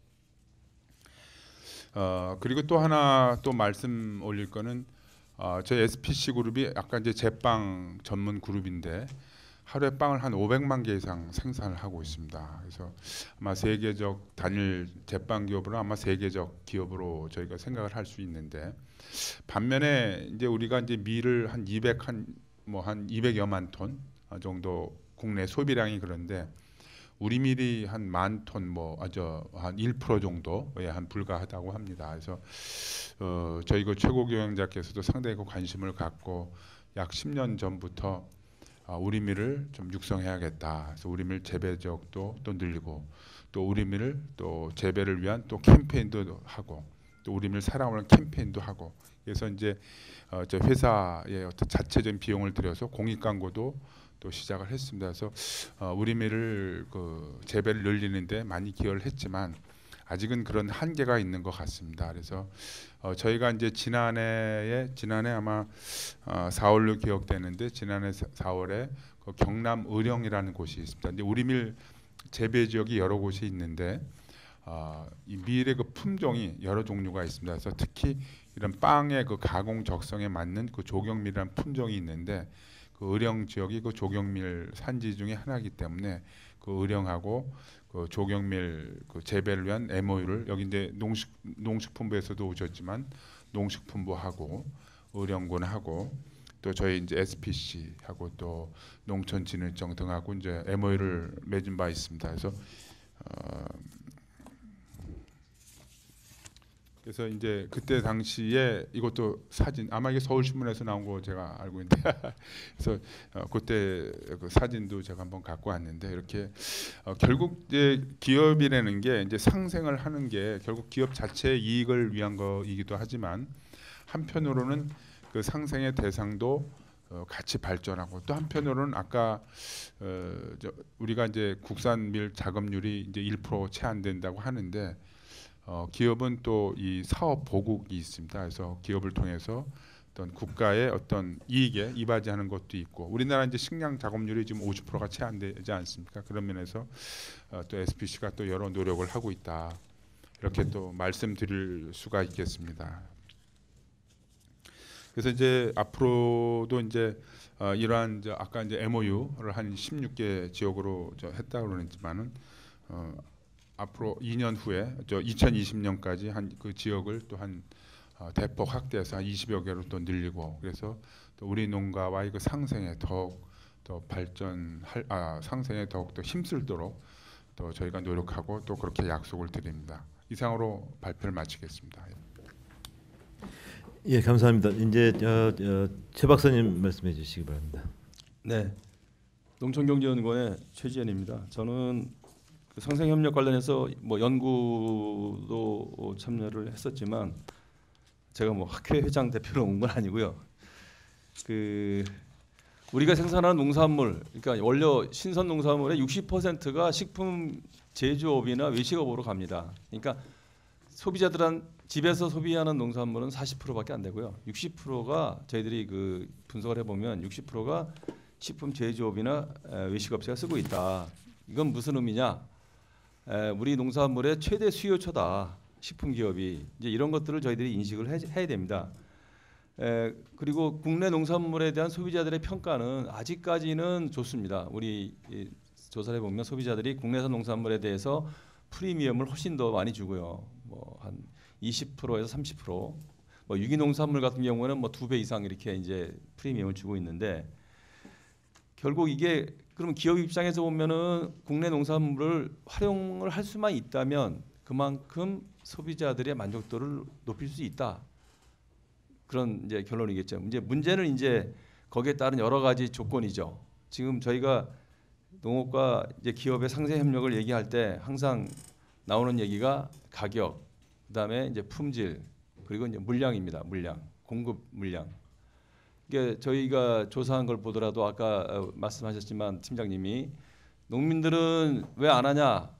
그리고 또 하나 또 말씀 올릴 거는 저희 SPC 그룹이 아까 이제 제빵 전문 그룹인데 하루에 빵을 한 500만 개 이상 생산을 하고 있습니다. 그래서 아마 세계적 단일 제빵 기업으로 아마 세계적 기업으로 저희가 생각을 할 수 있는데 반면에 이제 우리가 이제 밀을 한 200여만 톤 정도 국내 소비량이 그런데 우리 밀이 한 10,000톤 한 1% 정도에 한 불과하다고 합니다. 그래서 저희 그 최고 경영자께서도 상당히 그 관심을 갖고 약 10년 전부터 우리 밀을 좀 육성해야겠다. 그래서 우리 밀 재배적도 또 늘리고 또 우리 밀을 또 재배를 위한 또 캠페인도 하고 또 우리 밀 사랑하는 캠페인도 하고 그래서 이제 저 회사의 어떤 자체적인 비용을 들여서 공익 광고도 또 시작을 했습니다. 그래서 우리 밀을 그 재배를 늘리는데 많이 기여를 했지만 아직은 그런 한계가 있는 것 같습니다. 그래서 저희가 이제 지난해 아마 4월로 기억되는데 지난해 4월에 그 경남 의령이라는 곳이 있습니다. 이제 우리 밀 재배 지역이 여러 곳이 있는데 이 밀의 그 품종이 여러 종류가 있습니다. 그래서 특히 이런 빵의 그 가공 적성에 맞는 그 조경밀이라는 품종이 있는데 그 의령 지역이 그 조경밀 산지 중에 하나이기 때문에 그 의령하고 그 조경밀 그 재배를 위한 MOU를 여기 이제 농식품부에서도 오셨지만 농식품부하고 의령군하고 또 저희 이제 SPC하고 또 농촌진흥청 등하고 이제 MOU를 맺은 바 있습니다. 그래서 이제 그때 당시에 이것도 사진 아마 이게 서울신문에서 나온 거 제가 알고 있는데 그래서 그때 그 사진도 제가 한번 갖고 왔는데 이렇게 결국 이제 기업이라는 게 이제 상생을 하는 게 결국 기업 자체의 이익을 위한 거이기도 하지만 한편으로는 그 상생의 대상도 같이 발전하고 또 한편으로는 아까 우리가 이제 국산 밀 작업률이 이제 1% 채 안 된다고 하는데 기업은 또 이 사업 보국이 있습니다. 그래서 기업을 통해서 어떤 국가의 어떤 이익에 이바지하는 것도 있고 우리나라 이제 식량 작업률이 지금 50%가 채 안 되지 않습니까? 그런 면에서 또 SPC가 또 여러 노력을 하고 있다. 이렇게 또 말씀드릴 수가 있겠습니다. 그래서 이제 앞으로도 이제 이러한 이제 아까 이제 MOU를 한 16개 지역으로 했다고 그러지만은 앞으로 2년 후에 2020년까지 한 그 지역을 또 한 대폭 확대해서 한 20여 개로 또 늘리고 그래서 또 우리 농가와의 그 상생에 더욱 더 상생에 더욱 더 힘쓸도록 또 저희가 노력하고 또 그렇게 약속을 드립니다. 이상으로 발표를 마치겠습니다. 예, 감사합니다. 이제 최 박사님 말씀해 주시기 바랍니다. 네, 농촌경제연구원의 최지현입니다. 저는 그 상생협력 관련해서 뭐 연구도 참여를 했었지만 제가 뭐 학회 회장 대표로 온 건 아니고요. 그 우리가 생산하는 농산물, 그러니까 원료 신선 농산물의 60%가 식품 제조업이나 외식업으로 갑니다. 그러니까 소비자들한 집에서 소비하는 농산물은 40%밖에 안 되고요. 60%가 저희들이 그 분석을 해보면 60%가 식품 제조업이나 외식업체가 쓰고 있다. 이건 무슨 의미냐? 우리 농산물의 최대 수요처다. 식품 기업이 이제 이런 것들을 저희들이 인식을 해야 됩니다. 그리고 국내 농산물에 대한 소비자들의 평가는 아직까지는 좋습니다. 우리 조사를 해보면 소비자들이 국내산 농산물에 대해서 프리미엄을 훨씬 더 많이 주고요. 뭐 한 20%에서 30%. 뭐 유기농산물 같은 경우는 뭐 2배 이상 이렇게 이제 프리미엄을 주고 있는데 결국 이게 그럼 기업 입장에서 보면은 국내 농산물을 활용을 할 수만 있다면 그만큼 소비자들의 만족도를 높일 수 있다. 그런 이제 결론이겠죠. 이제 문제는 이제 거기에 따른 여러 가지 조건이죠. 지금 저희가 농업과 이제 기업의 상생 협력을 얘기할 때 항상 나오는 얘기가 가격, 그다음에 이제 품질, 그리고 이제 물량입니다. 물량, 공급 물량. 이게 저희가 조사한 걸 보더라도 아까 말씀하셨지만 팀장님이 농민들은 왜 안 하냐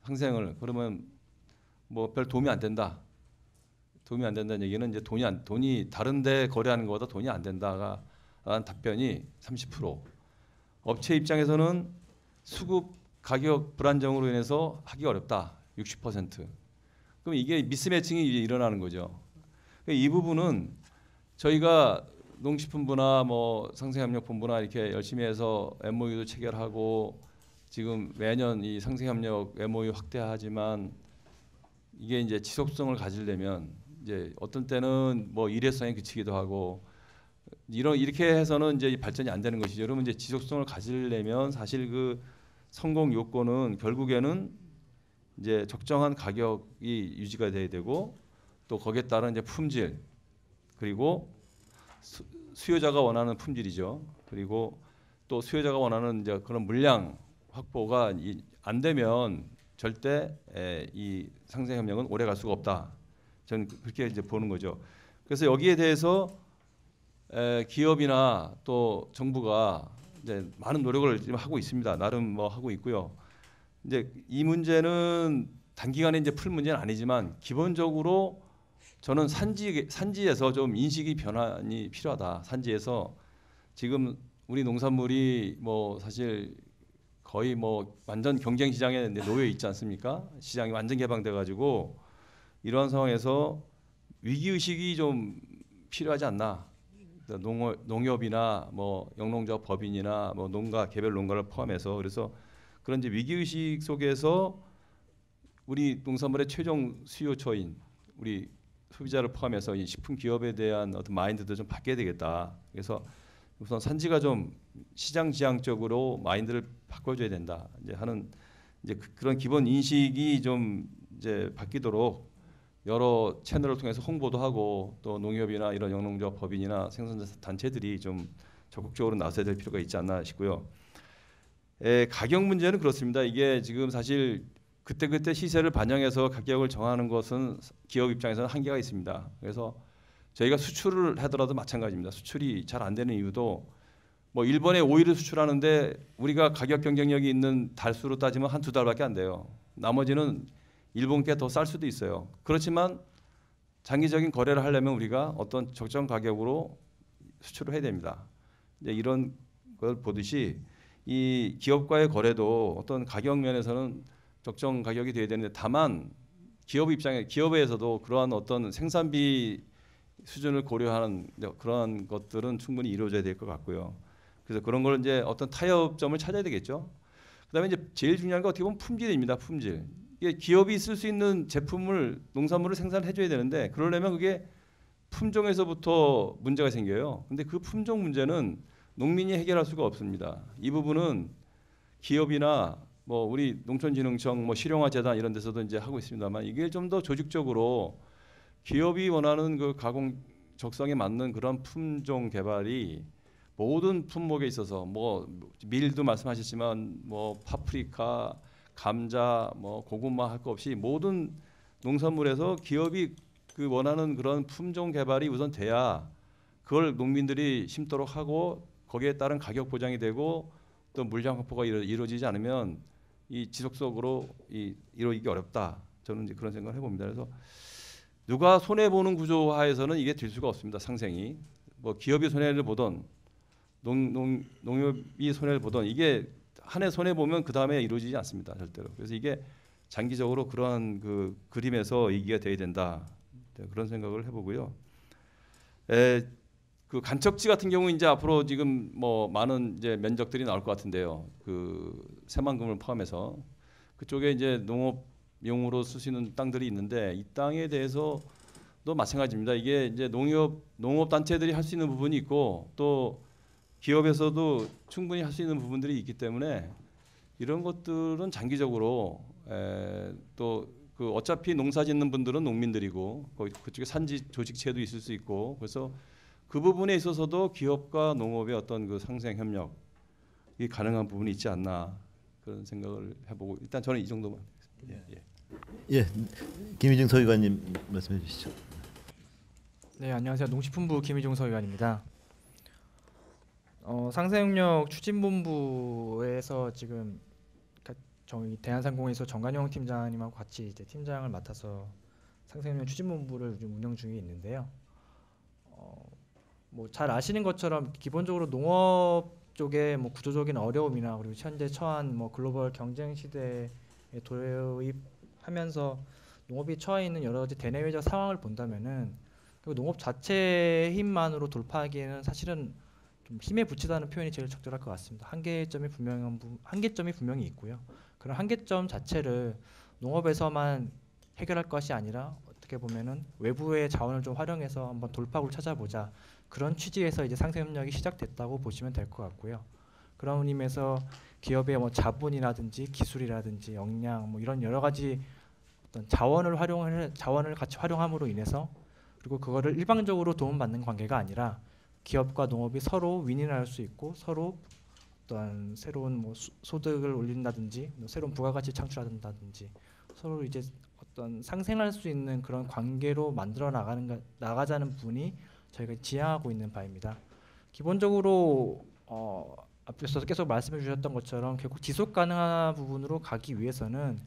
상생을 그러면 뭐 별 도움이 안 된다. 도움이 안 된다는 얘기는 이제 돈이 다른데 거래하는 것보다 돈이 안 된다가 라는 답변이 30%. 업체 입장에서는 수급 가격 불안정으로 인해서 하기 어렵다. 60%. 그럼 이게 미스매칭이 이제 일어나는 거죠. 이 부분은 저희가 농식품부나 뭐 상생협력본부나 이렇게 열심히 해서 MOU도 체결하고 지금 매년 이 상생협력 MOU 확대하지만 이게 이제 지속성을 가지려면 이제 어떤 때는 뭐 일회성에 그치기도 하고 이렇게 해서는 이제 발전이 안 되는 것이죠. 여러분 이제 지속성을 가지려면 사실 그 성공 요건은 결국에는 이제 적정한 가격이 유지가 돼야 되고 또 거기에 따른 이제 품질 그리고 수요자가 원하는 품질이죠. 그리고 또 수요자가 원하는 이제 그런 물량 확보가 안 되면 절대 이 상생협력은 오래 갈 수가 없다. 저는 그렇게 이제 보는 거죠. 그래서 여기에 대해서 기업이나 또 정부가 이제 많은 노력을 지금 하고 있습니다. 나름 뭐 하고 있고요. 이제 이 문제는 단기간에 이제 풀 문제는 아니지만 기본적으로 저는 산지에서 좀 인식이 변환이 필요하다. 산지에서 지금 우리 농산물이 뭐 사실 거의 뭐 완전 경쟁 시장에 놓여 있지 않습니까? 시장이 완전 개방돼 가지고 이러한 상황에서 위기 의식이 좀 필요하지 않나? 농협이나 뭐 영농조합 법인이나 뭐 농가 개별 농가를 포함해서 그래서 그런 이제 위기 의식 속에서 우리 농산물의 최종 수요처인 우리 소비자를 포함해서 이 식품 기업에 대한 어떤 마인드도 좀 바뀌어야 되겠다. 그래서 우선 산지가 좀 시장 지향적으로 마인드를 바꿔줘야 된다. 이제 하는 이제 그런 기본 인식이 좀 이제 바뀌도록 여러 채널을 통해서 홍보도 하고 또 농협이나 이런 영농조합 법인이나 생산자 단체들이 좀 적극적으로 나서야 될 필요가 있지 않나 싶고요. 가격 문제는 그렇습니다. 이게 지금 사실 그때 시세를 반영해서 가격을 정하는 것은 기업 입장에서는 한계가 있습니다. 그래서 저희가 수출을 하더라도 마찬가지입니다. 수출이 잘 안 되는 이유도 뭐 일본에 오일을 수출하는데 우리가 가격 경쟁력이 있는 달수로 따지면 한 2달밖에 안 돼요. 나머지는 일본께 더 쌀 수도 있어요. 그렇지만 장기적인 거래를 하려면 우리가 어떤 적정 가격으로 수출을 해야 됩니다. 이제 이런 걸 보듯이 이 기업과의 거래도 어떤 가격 면에서는 적정 가격이 돼야 되는데 다만 기업에서도 그러한 어떤 생산비 수준을 고려하는 그러한 것들은 충분히 이루어져야 될 것 같고요. 그래서 그런 걸 이제 어떤 타협점을 찾아야 되겠죠. 그다음에 이제 제일 중요한 게 어떻게 보면 품질입니다. 품질. 이게 기업이 쓸 수 있는 제품을 농산물을 생산해 줘야 되는데 그러려면 그게 품종에서부터 문제가 생겨요. 근데 그 품종 문제는 농민이 해결할 수가 없습니다. 이 부분은 기업이나 뭐 우리 농촌진흥청 뭐 실용화재단 이런 데서도 이제 하고 있습니다만 이게 좀 더 조직적으로 기업이 원하는 그 가공 적성에 맞는 그런 품종 개발이 모든 품목에 있어서 뭐 밀도 말씀하셨지만 뭐 파프리카, 감자, 뭐 고구마 할 거 없이 모든 농산물에서 기업이 그 원하는 그런 품종 개발이 우선 돼야 그걸 농민들이 심도록 하고 거기에 따른 가격 보장이 되고 또 물량 확보가 이루어지지 않으면 이 지속적으로 이루어지기 어렵다. 저는 이제 그런 생각을 해봅니다. 그래서 누가 손해 보는 구조하에서는 이게 될 수가 없습니다. 상생이 뭐 기업이 손해를 보던 농협이 손해를 보던 이게 한 해 손해 보면 그 다음에 이루어지지 않습니다. 절대로. 그래서 이게 장기적으로 그러한 그 그림에서 이기가 돼야 된다. 그런 생각을 해보고요. 그 간척지 같은 경우 이제 앞으로 지금 뭐 많은 이제 면적들이 나올 것 같은데요. 그 새만금을 포함해서 그쪽에 이제 농업용으로 쓸 수 있는 땅들이 있는데 이 땅에 대해서도 마찬가지입니다. 이게 이제 농업 단체들이 할 수 있는 부분이 있고 또 기업에서도 충분히 할 수 있는 부분들이 있기 때문에 이런 것들은 장기적으로 또 그 어차피 농사 짓는 분들은 농민들이고 그쪽에 산지 조직체도 있을 수 있고 그래서 그 부분에 있어서도 기업과 농업의 어떤 그 상생 협력이 가능한 부분이 있지 않나 그런 생각을 해보고 일단 저는 이 정도만 하겠습니다. 예, 김희중 서의관님 말씀해 주시죠. 네, 안녕하세요. 농식품부 김희중 서의관입니다. 상생협력 추진본부에서 지금 저희 대한상공에서 정관용 팀장님하고 같이 이제 팀장을 맡아서 상생협력 추진본부를 좀 운영 중에 있는데요. 뭐 잘 아시는 것처럼 기본적으로 농업 쪽에 뭐 구조적인 어려움이나 그리고 현재 처한 뭐 글로벌 경쟁 시대에 도입하면서 농업이 처해 있는 여러 가지 대내외적 상황을 본다면은 그 농업 자체의 힘만으로 돌파하기에는 사실은 좀 힘에 부치다는 표현이 제일 적절할 것 같습니다. 한계점이 분명히 있고요. 그런 한계점 자체를 농업에서만 해결할 것이 아니라 어떻게 보면은 외부의 자원을 좀 활용해서 한번 돌파구를 찾아보자, 그런 취지에서 이제 상생협력이 시작됐다고 보시면 될 것 같고요. 그런 의미에서 기업의 뭐 자본이라든지 기술이라든지 역량 뭐 이런 여러 가지 어떤 자원을 같이 활용함으로 인해서, 그리고 그거를 일방적으로 도움받는 관계가 아니라 기업과 농업이 서로 윈윈할 수 있고 서로 어떤 새로운 뭐 소득을 올린다든지 새로운 부가가치 창출한다든지 서로 이제 어떤 상생할 수 있는 그런 관계로 만들어 나가자는 부분이 저희가 지향하고 있는 바입니다. 기본적으로 앞에서 계속 말씀해 주셨던 것처럼 결국 지속 가능한 부분으로 가기 위해서는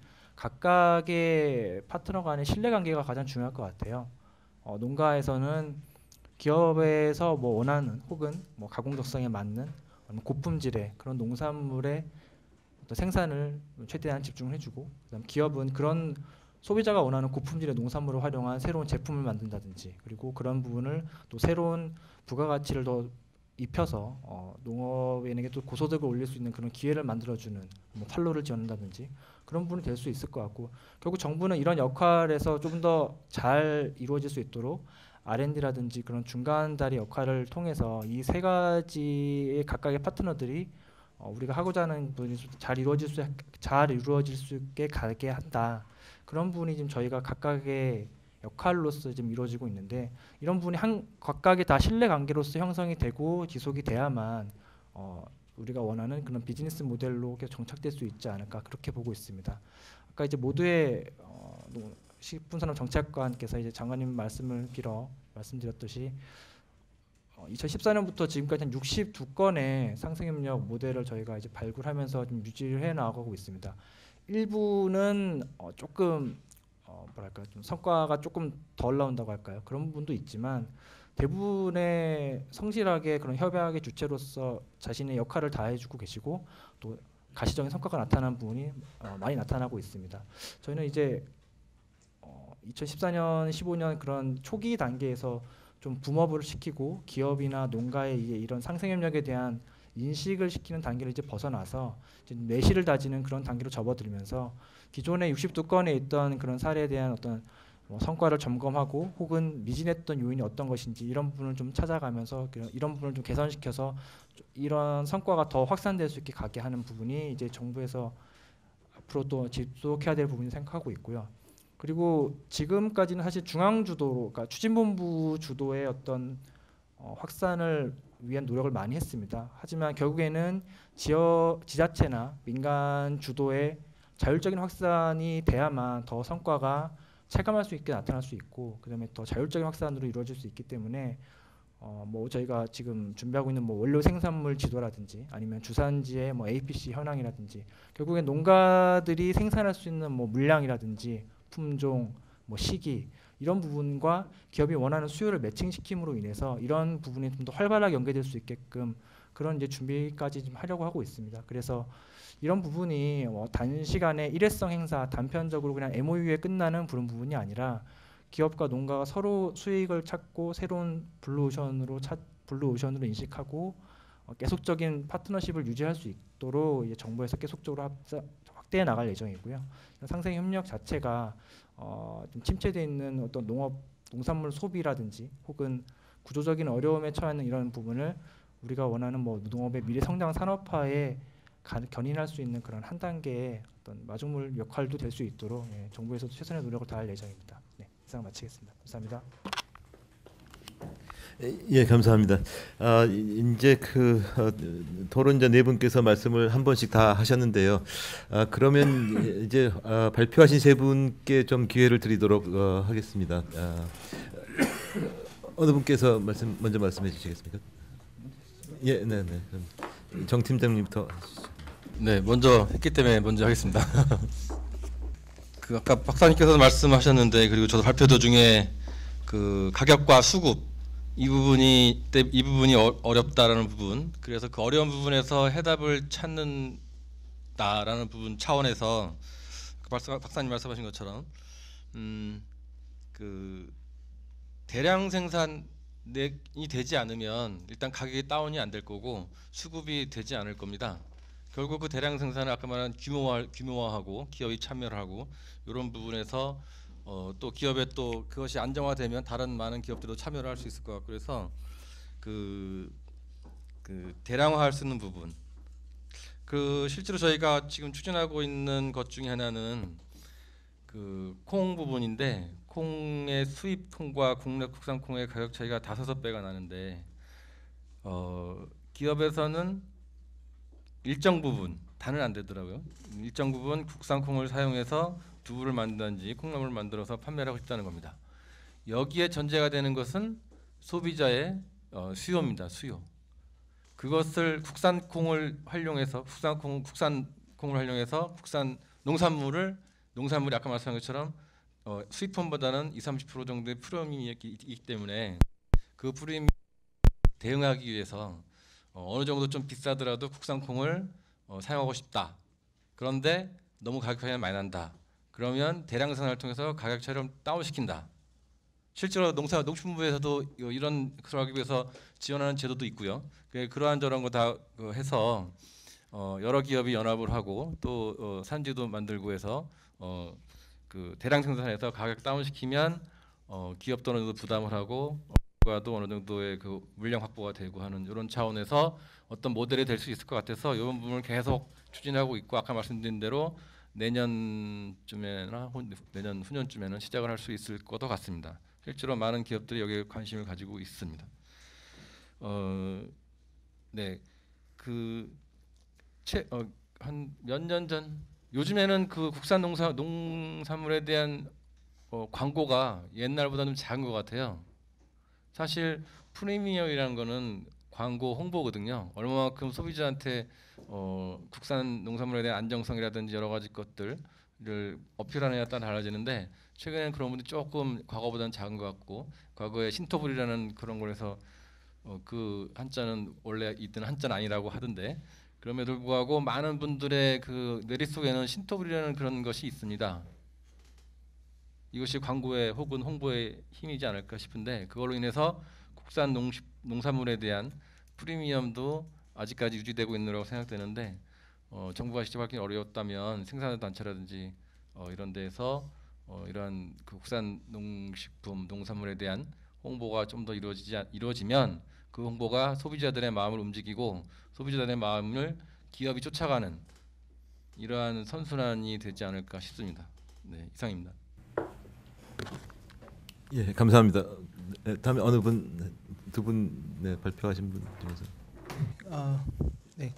각각의 파트너 간의 신뢰관계가 가장 중요할 것 같아요. 농가에서는 기업에서 뭐 원하는 혹은 뭐 가공 적성에 맞는 고품질의 그런 농산물의 어떤 생산을 최대한 집중을 해주고, 그다음 기업은 그런 소비자가 원하는 고품질의 농산물을 활용한 새로운 제품을 만든다든지, 그리고 그런 부분을 또 새로운 부가가치를 더 입혀서 농업인에게 또 고소득을 올릴 수 있는 그런 기회를 만들어주는 뭐 판로를 지원한다든지 그런 부분이 될 수 있을 것 같고, 결국 정부는 이런 역할에서 좀 더 잘 이루어질 수 있도록 R&D라든지 그런 중간다리 역할을 통해서 이 세 가지의 각각의 파트너들이 우리가 하고자 하는 부분이 잘 이루어질 수 있게 가게 한다. 그런 부분이 지금 저희가 각각의 역할로서 지금 이루어지고 있는데, 이런 부분이 각각의 다 신뢰관계로서 형성이 되고 지속이 돼야만 우리가 원하는 그런 비즈니스 모델로 계속 정착될 수 있지 않을까, 그렇게 보고 있습니다. 아까 이제 모두의 식품산업정책관께서 이제 장관님 말씀을 빌어 말씀드렸듯이 2014년부터 지금까지 한 62건의 상생협력 모델을 저희가 이제 발굴하면서 좀 유지를 해 나가고 있습니다. 일부는 조금 뭐랄까 좀 성과가 조금 덜 나온다고 할까요? 그런 부분도 있지만 대부분의 성실하게 그런 협약의 주체로서 자신의 역할을 다해주고 계시고 또 가시적인 성과가 나타난 부분이 많이 나타나고 있습니다. 저희는 이제 2014년, 15년 그런 초기 단계에서 좀 붐업을 시키고 기업이나 농가의 이제 이런 상생협력에 대한 인식을 시키는 단계를 이제 벗어나서 이제 내실을 다지는 그런 단계로 접어들면서 기존의 62건에 있던 그런 사례에 대한 어떤 성과를 점검하고 혹은 미진했던 요인이 어떤 것인지 이런 부분을 좀 찾아가면서 이런 부분을 좀 개선시켜서 이런 성과가 더 확산될 수 있게 가게 하는 부분이 이제 정부에서 앞으로 또 지속해야 될 부분이 생각하고 있고요. 그리고 지금까지는 사실 중앙 주도로, 그러니까 추진본부 주도의 어떤 확산을 위한 노력을 많이 했습니다. 하지만 결국에는 지자체나 민간 주도의 자율적인 확산이 돼야만 더 성과가 체감할 수 있게 나타날 수 있고, 그다음에 더 자율적인 확산으로 이루어질 수 있기 때문에 뭐 저희가 지금 준비하고 있는 뭐 원료 생산물 지도라든지 아니면 주산지의 뭐 APC 현황이라든지 결국엔 농가들이 생산할 수 있는 뭐 물량이라든지 품종, 뭐 시기 이런 부분과 기업이 원하는 수요를 매칭시킴으로 인해서 이런 부분이 좀 더 활발하게 연계될 수 있게끔 그런 이제 준비까지 좀 하려고 하고 있습니다. 그래서 이런 부분이 단시간에 일회성 행사, 단편적으로 그냥 MOU에 끝나는 그런 부분이 아니라 기업과 농가가 서로 수익을 찾고 새로운 블루오션으로 인식하고 계속적인 파트너십을 유지할 수 있도록 이제 정부에서 계속적으로 확대해 나갈 예정이고요. 상생 협력 자체가 좀 침체되어 있는 어떤 농산물 소비라든지 혹은 구조적인 어려움에 처하는 이런 부분을 우리가 원하는 뭐 농업의 미래 성장 산업화에 견인할 수 있는 그런 한 단계의 어떤 마중물 역할도 될 수 있도록 정부에서도 최선의 노력을 다할 예정입니다. 네, 이상 마치겠습니다. 감사합니다. 예, 감사합니다. 이제 토론자 네 분께서 말씀을 한 번씩 다 하셨는데요. 그러면 이제 발표하신 세 분께 좀 기회를 드리도록 하겠습니다. 어느 분께서 먼저 말씀해 주시겠습니까? 예, 네, 네. 정 팀장님부터 하시죠. 네, 먼저 했기 때문에 먼저 하겠습니다. 그 아까 박사님께서 말씀하셨는데, 그리고 저도 발표 도중에 그 가격과 수급 이 부분이 어렵다라는 부분, 그래서 그 어려운 부분에서 해답을 찾는다라는 부분 차원에서 그 박사님 말씀하신 것처럼 그 대량 생산이 되지 않으면 일단 가격이 다운이 안 될 거고 수급이 되지 않을 겁니다. 결국 그 대량 생산을 아까 말한 규모화하고 기업이 참여를 하고 이런 부분에서 또 기업에 또 그것이 안정화되면 다른 많은 기업들도 참여를 할 수 있을 것 같고, 그래서 그 대량화할 수 있는 부분, 그 실제로 저희가 지금 추진하고 있는 것 중에 하나는 그 콩 부분인데, 콩의 수입 콩과 국산 콩의 가격 차이가 5배가 나는데 기업에서는 일정 부분, 다는 안 되더라고요. 일정 부분 국산 콩을 사용해서 두부를 만든다든지 콩나물을 만들어서 판매를 하고 싶다는 겁니다. 여기에 전제가 되는 것은 소비자의 수요입니다. 수요. 그것을 국산 콩을 활용해서 국산 농산물이 아까 말씀한 것처럼 수입품보다는 20-30% 정도의 프리미엄이 있기 때문에 그 프리미엄 대응하기 위해서 어느 정도 좀 비싸더라도 국산 콩을 사용하고 싶다. 그런데 너무 가격 차이가 많이 난다. 그러면 대량 생산을 통해서 가격 차이를 다운시킨다. 실제로 농축부에서도 이런 것을 하기 위해서 지원하는 제도도 있고요. 그러한 저런 거 다 해서 여러 기업이 연합을 하고 또 산지도 만들고 해서 그 대량 생산해서 가격 다운시키면 기업도 어느 정도 부담을 하고 과도 어느 정도의 그 물량 확보가 되고 하는 이런 차원에서 어떤 모델이 될 수 있을 것 같아서 이런 부분을 계속 추진하고 있고, 아까 말씀드린 대로 내년쯤에나 내년 후년쯤에는 시작을 할 수 있을 것도 같습니다. 실제로 많은 기업들이 여기에 관심을 가지고 있습니다. 네, 한 몇 년 전, 요즘에는 그 국산 농산물에 대한 광고가 옛날보다 좀 작은 것 같아요. 사실 프리미엄이라는 거는 광고 홍보거든요. 얼마만큼 소비자한테 국산 농산물에 대한 안정성이라든지 여러 가지 것들을 어필하느냐에 따라 달라지는데, 최근에는 그런 부분이 조금 과거보다는 작은 것 같고, 과거에 신토불이라는 그런 걸 해서 그 한자는 원래 있던 한자는 아니라고 하던데, 그럼에도 불구하고 많은 분들의 그 뇌리 속에는 신토불이라는 그런 것이 있습니다. 이것이 광고의 혹은 홍보의 힘이지 않을까 싶은데, 그걸로 인해서 국산 농산물에 대한 프리미엄도 아직까지 유지되고 있느라고 생각되는데, 정부가 직접 하기 어려웠다면 생산자 단체라든지 이런 데에서 이러한 그 국산 농식품 농산물에 대한 홍보가 좀 더 이루어지면 그 홍보가 소비자들의 마음을 움직이고 소비자들의 마음을 기업이 쫓아가는 이러한 선순환이 되지 않을까 싶습니다. 네, 이상입니다. 예, 감사합니다. 네, 다음에 어느 분, 두 분 발표하신 분 중에서. 네.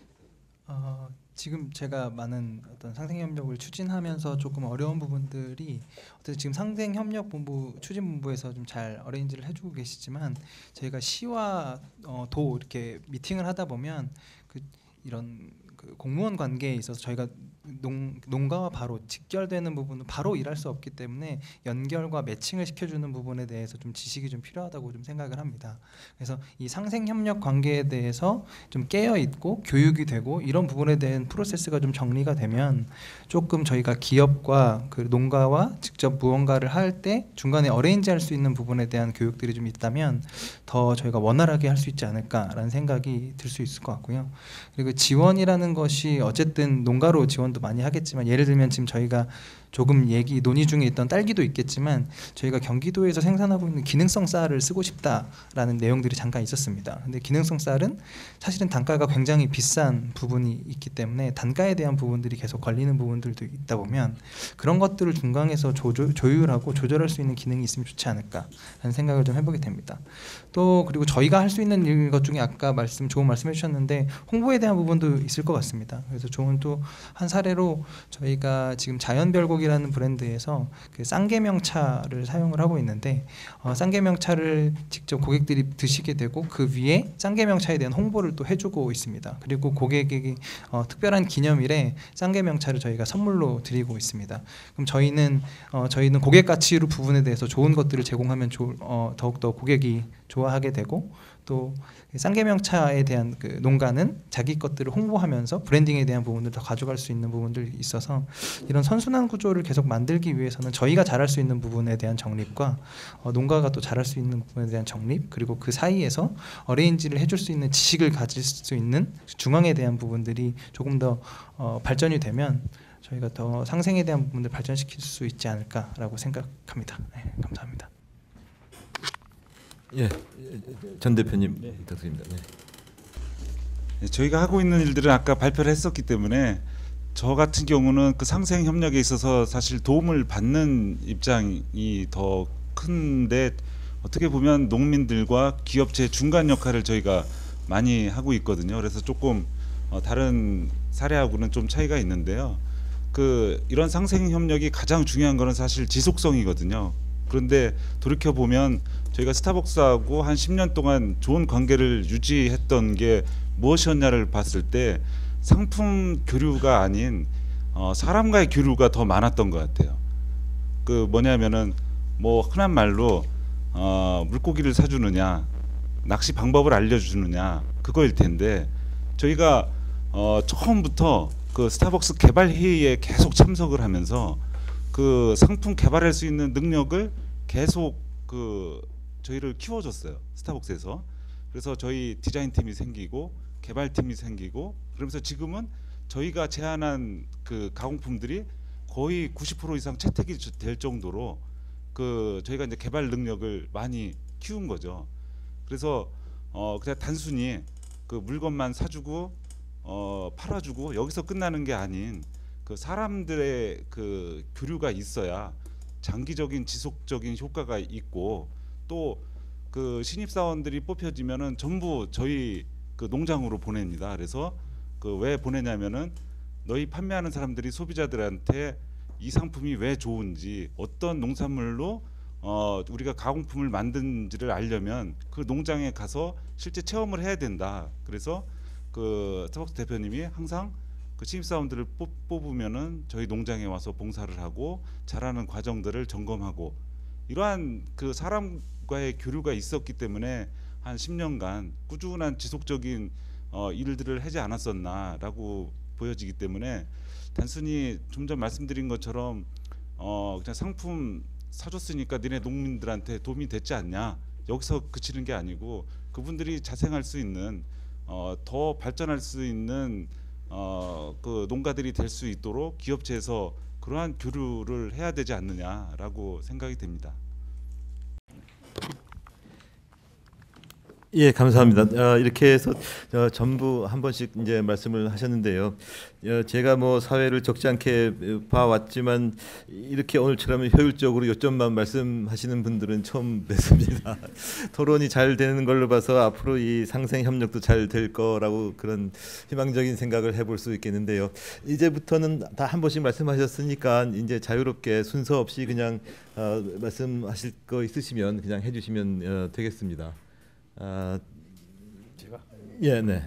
지금 제가 많은 어떤 상생협력을 추진하면서 조금 어려운 부분들이 어쨌든 지금 상생협력본부 추진본부에서 좀 잘 어레인지를 해주고 계시지만, 저희가 시와 도 이렇게 미팅을 하다 보면 이런 그 공무원 관계에 있어서 저희가 농가와 바로 직결되는 부분은 바로 일할 수 없기 때문에 연결과 매칭을 시켜주는 부분에 대해서 좀 지식이 좀 필요하다고 좀 생각을 합니다. 그래서 이 상생협력 관계에 대해서 좀 깨어 있고 교육이 되고 이런 부분에 대한 프로세스가 좀 정리가 되면 조금 저희가 기업과 그 농가와 직접 무언가를 할 때 중간에 어레인지할 수 있는 부분에 대한 교육들이 좀 있다면 더 저희가 원활하게 할 수 있지 않을까라는 생각이 들 수 있을 것 같고요. 그리고 지원이라는 것이 어쨌든 농가로 지원도 많이 하겠지만, 예를 들면 지금 저희가 조금 논의 중에 있던 딸기도 있겠지만, 저희가 경기도에서 생산하고 있는 기능성 쌀을 쓰고 싶다라는 내용들이 잠깐 있었습니다. 근데 기능성 쌀은 사실은 단가가 굉장히 비싼 부분이 있기 때문에 단가에 대한 부분들이 계속 걸리는 부분들도 있다 보면 그런 것들을 중간에서 조율하고 조절할 수 있는 기능이 있으면 좋지 않을까라는 생각을 좀 해보게 됩니다. 또 그리고 저희가 할 수 있는 것 중에 아까 좋은 말씀해 주셨는데 홍보에 대한 부분도 있을 것 같습니다. 그래서 좋은 또 한 사례로 저희가 지금 자연별곡 부록이라는 브랜드에서 그 쌍계명차를 사용을 하고 있는데 쌍계명차를 직접 고객들이 드시게 되고 그 위에 쌍계명차에 대한 홍보를 또 해주고 있습니다. 그리고 고객에게 특별한 기념일에 쌍계명차를 저희가 선물로 드리고 있습니다. 그럼 저희는 고객 가치 부분에 대해서 좋은 것들을 제공하면 더욱더 고객이 좋아하게 되고 또 쌍계명차에 대한 그 농가는 자기 것들을 홍보하면서 브랜딩에 대한 부분을 더 가져갈 수 있는 부분들이 있어서 이런 선순환 구조를 계속 만들기 위해서는 저희가 잘할 수 있는 부분에 대한 정립과 농가가 또 잘할 수 있는 부분에 대한 정립 그리고 그 사이에서 어레인지를 해줄 수 있는 지식을 가질 수 있는 중앙에 대한 부분들이 조금 더 발전이 되면 저희가 더 상생에 대한 부분을 발전시킬 수 있지 않을까라고 생각합니다. 네, 감사합니다. 예, 전 대표님 부탁드립니다. 네, 저희가 하고 있는 일들은 아까 발표를 했었기 때문에 저 같은 경우는 그 상생 협력에 있어서 사실 도움을 받는 입장이 더 큰데 어떻게 보면 농민들과 기업체 중간 역할을 저희가 많이 하고 있거든요. 그래서 조금 다른 사례하고는 좀 차이가 있는데요. 이런 상생 협력이 가장 중요한 거는 사실 지속성이거든요. 그런데 돌이켜 보면 저희가 스타벅스하고 한 10년 동안 좋은 관계를 유지했던 게 무엇이었냐를 봤을 때 상품 교류가 아닌 사람과의 교류가 더 많았던 것 같아요. 뭐냐면은 뭐 흔한 말로 물고기를 사주느냐, 낚시 방법을 알려주느냐 그거일 텐데 저희가 처음부터 그 스타벅스 개발 회의에 계속 참석을 하면서 그 상품 개발할 수 있는 능력을 계속 저희를 키워줬어요. 스타벅스에서. 그래서 저희 디자인 팀이 생기고 개발팀이 생기고 그러면서 지금은 저희가 제안한 그 가공품들이 거의 90% 이상 채택이 될 정도로 저희가 이제 개발 능력을 많이 키운 거죠. 그래서 그냥 단순히 그 물건만 사주고 팔아주고 여기서 끝나는 게 아닌 그 사람들의 그 교류가 있어야 장기적인 지속적인 효과가 있고 또 그 신입사원들이 뽑혀지면은 전부 저희 그 농장으로 보냅니다. 그래서 왜 보내냐면은 너희 판매하는 사람들이 소비자들한테 이 상품이 왜 좋은지 어떤 농산물로 우리가 가공품을 만든지를 알려면 그 농장에 가서 실제 체험을 해야 된다. 그래서 스타벅스 대표님이 항상 그 신입사원들을 뽑으면은 저희 농장에 와서 봉사를 하고 잘하는 과정들을 점검하고 이러한 그 사람과의 교류가 있었기 때문에 한 10년간 꾸준한 지속적인 일들을 하지 않았었나라고 보여지기 때문에 단순히 좀 전 말씀드린 것처럼 그냥 상품 사줬으니까 니네 농민들한테 도움이 됐지 않냐 여기서 그치는 게 아니고 그분들이 자생할 수 있는 더 발전할 수 있는 그 농가들이 될 수 있도록 기업체에서 그러한 교류를 해야 되지 않느냐라고 생각이 됩니다. 예, 감사합니다. 이렇게 해서 전부 한 번씩 이제 말씀을 하셨는데요. 제가 뭐 사회를 적지 않게 봐왔지만 이렇게 오늘처럼 효율적으로 요점만 말씀하시는 분들은 처음 뵙습니다. 토론이 잘 되는 걸로 봐서 앞으로 이 상생 협력도 잘 될 거라고 그런 희망적인 생각을 해볼 수 있겠는데요. 이제부터는 다 한 번씩 말씀하셨으니까 이제 자유롭게 순서 없이 그냥 말씀하실 거 있으시면 그냥 해주시면 되겠습니다. 제가 예, 네.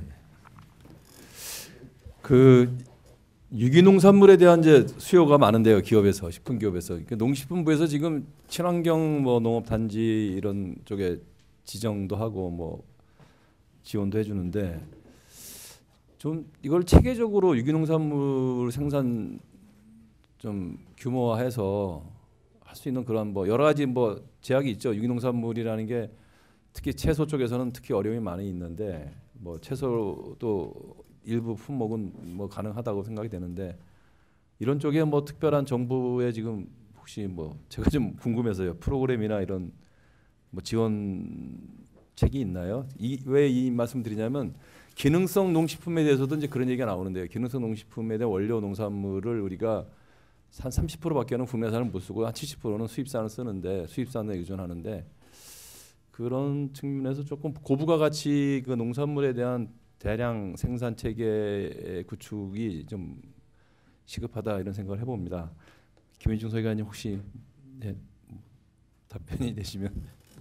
그 유기농산물에 대한 이제 수요가 많은데요, 기업에서 식품기업에서 농식품부에서 지금 친환경 뭐 농업단지 이런 쪽에 지정도 하고 뭐 지원도 해주는데 좀 이걸 체계적으로 유기농산물 생산 좀 규모화해서 할 수 있는 그런 뭐 여러 가지 뭐 제약이 있죠. 유기농산물이라는 게 특히 채소 쪽에서는 특히 어려움이 많이 있는데 뭐 채소도 일부 품목은 뭐 가능하다고 생각이 되는데 이런 쪽에 뭐 특별한 정부의 지금 혹시 뭐 제가 좀 궁금해서요. 프로그램이나 이런 뭐 지원책이 있나요? 왜 이 말씀드리냐면 기능성 농식품에 대해서도 이제 그런 얘기가 나오는데요. 기능성 농식품에 대한 원료 농산물을 우리가 한 30%밖에는 국내산을 못 쓰고 한 70%는 수입산을 쓰는데 수입산에 의존하는데 그런 측면에서 조금 고부가 가치 그 농산물에 대한 대량 생산 체계 구축이 좀 시급하다 이런 생각을 해봅니다. 김혜중 서기관님 혹시 네, 답변이 되시면.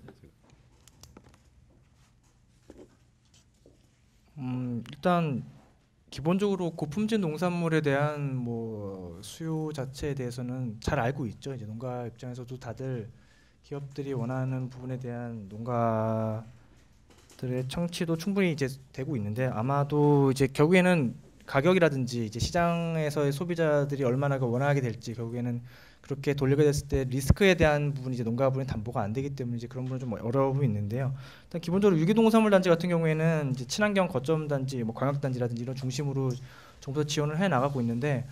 일단 기본적으로 고품질 농산물에 대한 뭐 수요 자체에 대해서는 잘 알고 있죠. 이제 농가 입장에서도 다들 기업들이 원하는 부분에 대한 농가들의 청취도 충분히 이제 되고 있는데, 아마도 이제 결국에는 가격이라든지 이제 시장에서의 소비자들이 얼마나 원하게 될지, 결국에는 그렇게 돌리게 됐을 때 리스크에 대한 부분이 이제 농가분이 담보가 안 되기 때문에 이제 그런 부분은 좀 어려움이 있는데요. 일단 기본적으로 유기농산물 단지 같은 경우에는 이제 친환경 거점 단지, 뭐 광역 단지라든지 이런 중심으로 정부에서 지원을 해 나가고 있는데,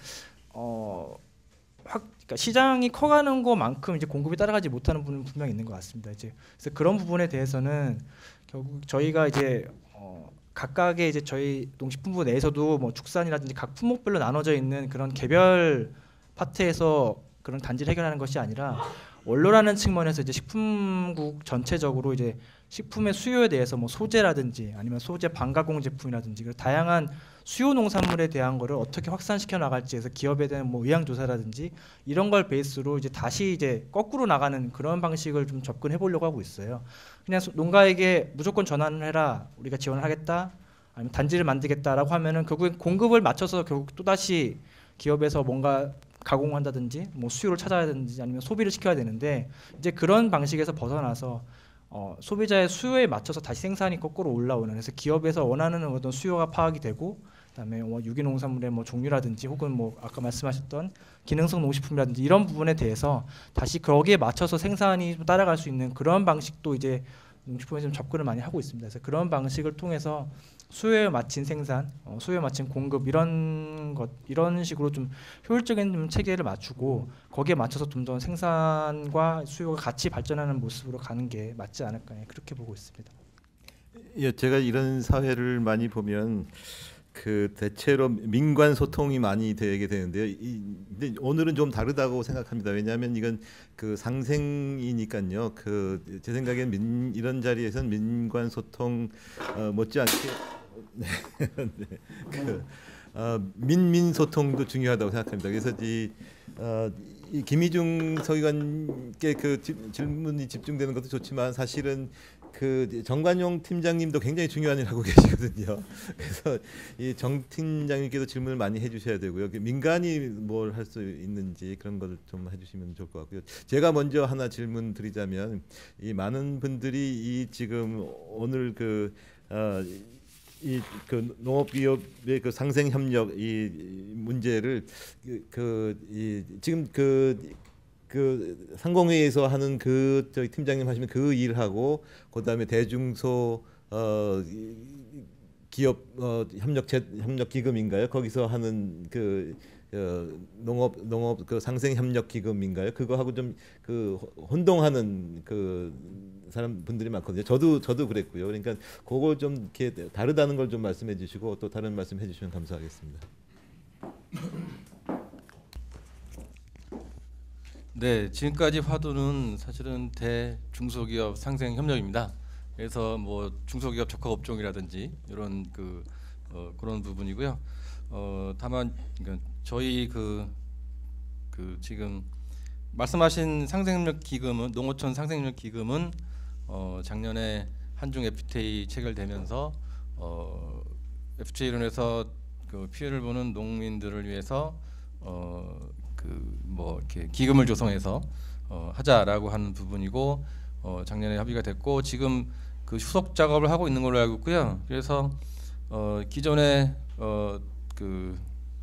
그러니까 시장이 커가는 것만큼 이제 공급이 따라가지 못하는 부분은 분명히 있는 것 같습니다. 이제 그래서 그런 부분에 대해서는 결국 저희가 이제 각각의 이제 저희 농식품부 내에서도 뭐 축산이라든지 각 품목별로 나눠져 있는 그런 개별 파트에서 그런 단지를 해결하는 것이 아니라 원로라는 측면에서 이제 식품국 전체적으로 이제 식품의 수요에 대해서 뭐 소재라든지 아니면 소재 반가공 제품이라든지 그런 다양한 수요 농산물에 대한 거를 어떻게 확산시켜 나갈지에서 기업에 대한 뭐 의향 조사라든지 이런 걸 베이스로 이제 다시 이제 거꾸로 나가는 그런 방식을 좀 접근해 보려고 하고 있어요. 그냥 농가에게 무조건 전환을 해라, 우리가 지원을 하겠다, 아니면 단지를 만들겠다라고 하면은 결국엔 공급을 맞춰서 결국 또 다시 기업에서 뭔가 가공한다든지 뭐 수요를 찾아야 되는지 아니면 소비를 시켜야 되는데, 이제 그런 방식에서 벗어나서 소비자의 수요에 맞춰서 다시 생산이 거꾸로 올라오는, 그래서 기업에서 원하는 어떤 수요가 파악이 되고, 그다음에 뭐 유기농산물의 뭐 종류라든지 혹은 뭐 아까 말씀하셨던 기능성 농식품이라든지 이런 부분에 대해서 다시 거기에 맞춰서 생산이 좀 따라갈 수 있는 그런 방식도 이제 농식품에 좀 접근을 많이 하고 있습니다. 그래서 그런 방식을 통해서 수요에 맞춘 생산, 수요에 맞춘 공급 이런 식으로 좀 효율적인 좀 체계를 맞추고 거기에 맞춰서 좀 더 생산과 수요가 같이 발전하는 모습으로 가는 게 맞지 않을까, 그렇게 보고 있습니다. 예, 제가 이런 사회를 많이 보면 그 대체로 민관 소통이 많이 되게 되는데요. 근데 오늘은 좀 다르다고 생각합니다. 왜냐하면 이건 그 상생이니까요. 그 제 생각엔 이런 자리에서는 민관 소통 못지않게 네. 네. 민민 소통도 중요하다고 생각합니다. 그래서 이 김희중 서기관께 그 질문이 집중되는 것도 좋지만 사실은 그 정관용 팀장님도 굉장히 중요한 일 하고 계시거든요. 그래서 이 정 팀장님께도 질문을 많이 해주셔야 되고요. 민간이 뭘 할 수 있는지 그런 걸 좀 해주시면 좋을 것 같고요. 제가 먼저 하나 질문 드리자면, 이 많은 분들이 이 지금 오늘 이 농업기업의 그 상생 협력 이 문제를 지금 그 상공회의에서 하는 저희 팀장님 하시는 그 일하고, 그다음에 대중소 기업 협력 기금인가요? 거기서 하는 농업 그 상생 협력 기금인가요? 그거하고 좀 그 혼동하는 그 사람 분들이 많거든요. 저도 그랬고요. 그러니까 그거 좀 이렇게 다르다는 걸 좀 말씀해 주시고 또 다른 말씀 해 주시면 감사하겠습니다. 네, 지금까지 화두는 사실은 대중소기업 상생 협력입니다. 그래서 뭐 중소기업 적합업종이라든지 이런 그런 부분이고요. 다만 그러니까 저희 지금 말씀하신 상생협력 기금은, 농어촌 상생협력 기금은 작년에 한중 FTA 체결되면서 FTA로 인해서 그 피해를 보는 농민들을 위해서 뭐 이렇게 기금을 조성해서 하자라고 하는 부분이고, 작년에 합의가 됐고 지금 그 후속 작업을 하고 있는 걸로 알고 있고요. 그래서 기존에 그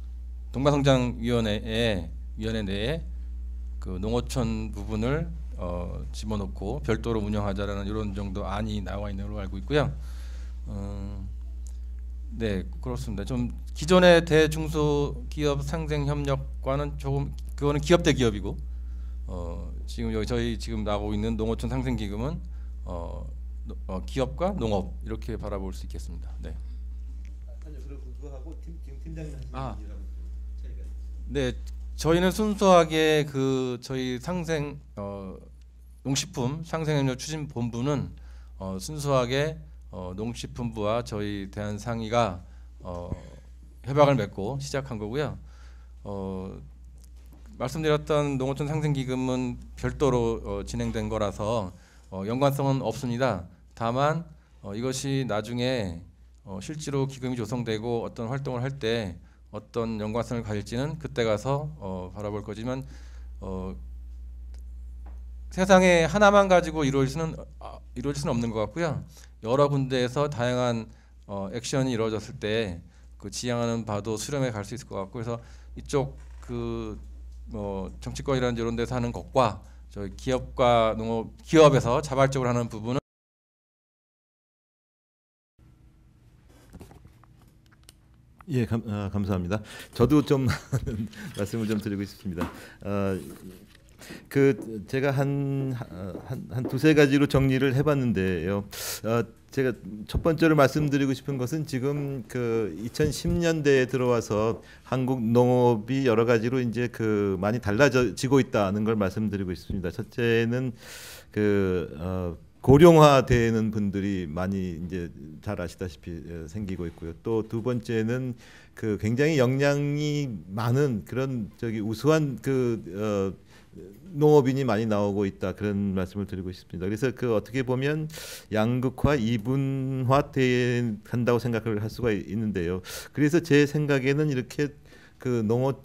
동반성장위원회 내에 그 농어촌 부분을 집어넣고 별도로 운영하자라는 이런 정도 안이 나와 있는 걸로 알고 있고요. 네, 그렇습니다. 좀 기존의 대중소기업 상생협력과는 조금, 그거는 기업 대 기업이고, 지금 저희 지금 나오고 있는 농어촌 상생기금은 기업과 농업 이렇게 바라볼 수 있겠습니다. 네. 아니요, 그거하고 지금 팀장님 하시는 일이랑 차이가. 네, 저희는 순수하게 저희 농식품 상생협력 추진본부는 순수하게 농식품부와 저희 대한상의가 협약을 맺고 시작한 거고요. 말씀드렸던 농어촌 상생기금은 별도로 진행된 거라서 연관성은 없습니다. 다만 이것이 나중에 실제로 기금이 조성되고 어떤 활동을 할 때 어떤 연관성을 가질지는 그때 가서 바라볼 거지만 세상에 하나만 가지고 이루어질 수는 없는 것 같고요. 여러 군데에서 다양한 액션이 이루어졌을 때 그 지향하는 바도 수렴해 갈 수 있을 것 같고, 그래서 이쪽 그 정치권이라는 이런 데서 하는 것과 저희 기업과 기업에서 자발적으로 하는 부분은 예, 감사합니다. 저도 좀 말씀을 좀 드리고 싶습니다. 그 제가 한 두세 가지로 정리를 해봤는데요. 제가 첫 번째로 말씀드리고 싶은 것은 지금 그 2010년대에 들어와서 한국 농업이 여러 가지로 이제 그 많이 달라지고 있다는 걸 말씀드리고 싶습니다. 첫째는 그 고령화되는 분들이 많이 이제 잘 아시다시피 생기고 있고요. 또 두 번째는 그 굉장히 역량이 많은 그런 우수한 그 농업인이 많이 나오고 있다, 그런 말씀을 드리고 싶습니다. 그래서 그 어떻게 보면 양극화, 이분화 한다고 생각을 할 수가 있는데요. 그래서 제 생각에는 이렇게 그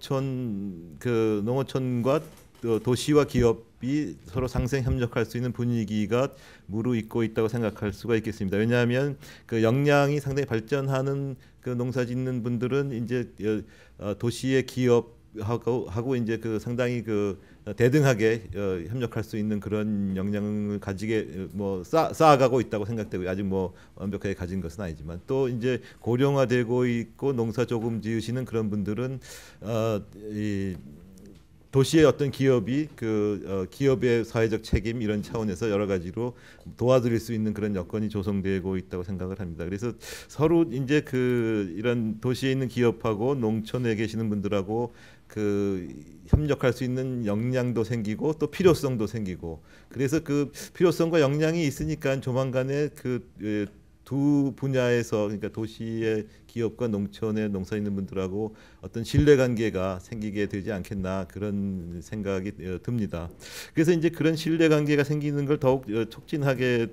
농어촌과 도시와 기업이 서로 상생 협력할 수 있는 분위기가 무르익고 있다고 생각할 수가 있겠습니다. 왜냐하면 그 역량이 상당히 발전하는 그 농사 짓는 분들은 이제 도시의 기업하고 이제 그 상당히 그 대등하게 협력할 수 있는 그런 역량을 가지게 쌓아가고 있다고 생각되고, 아직 완벽하게 가진 것은 아니지만, 또 이제 고령화되고 있고 농사 조금 지으시는 그런 분들은 이 도시의 어떤 기업이 기업의 사회적 책임 이런 차원에서 여러 가지로 도와드릴 수 있는 그런 여건이 조성되고 있다고 생각을 합니다. 그래서 서로 이제 이런 도시에 있는 기업하고 농촌에 계시는 분들하고 협력할 수 있는 역량도 생기고 또 필요성도 생기고, 그래서 그 필요성과 역량이 있으니까 조만간에 두 분야에서, 그러니까 도시의 기업과 농촌의 농사 있는 분들하고 어떤 신뢰관계가 생기게 되지 않겠나, 그런 생각이 듭니다. 그래서 이제 그런 신뢰관계가 생기는 걸 더욱 촉진하게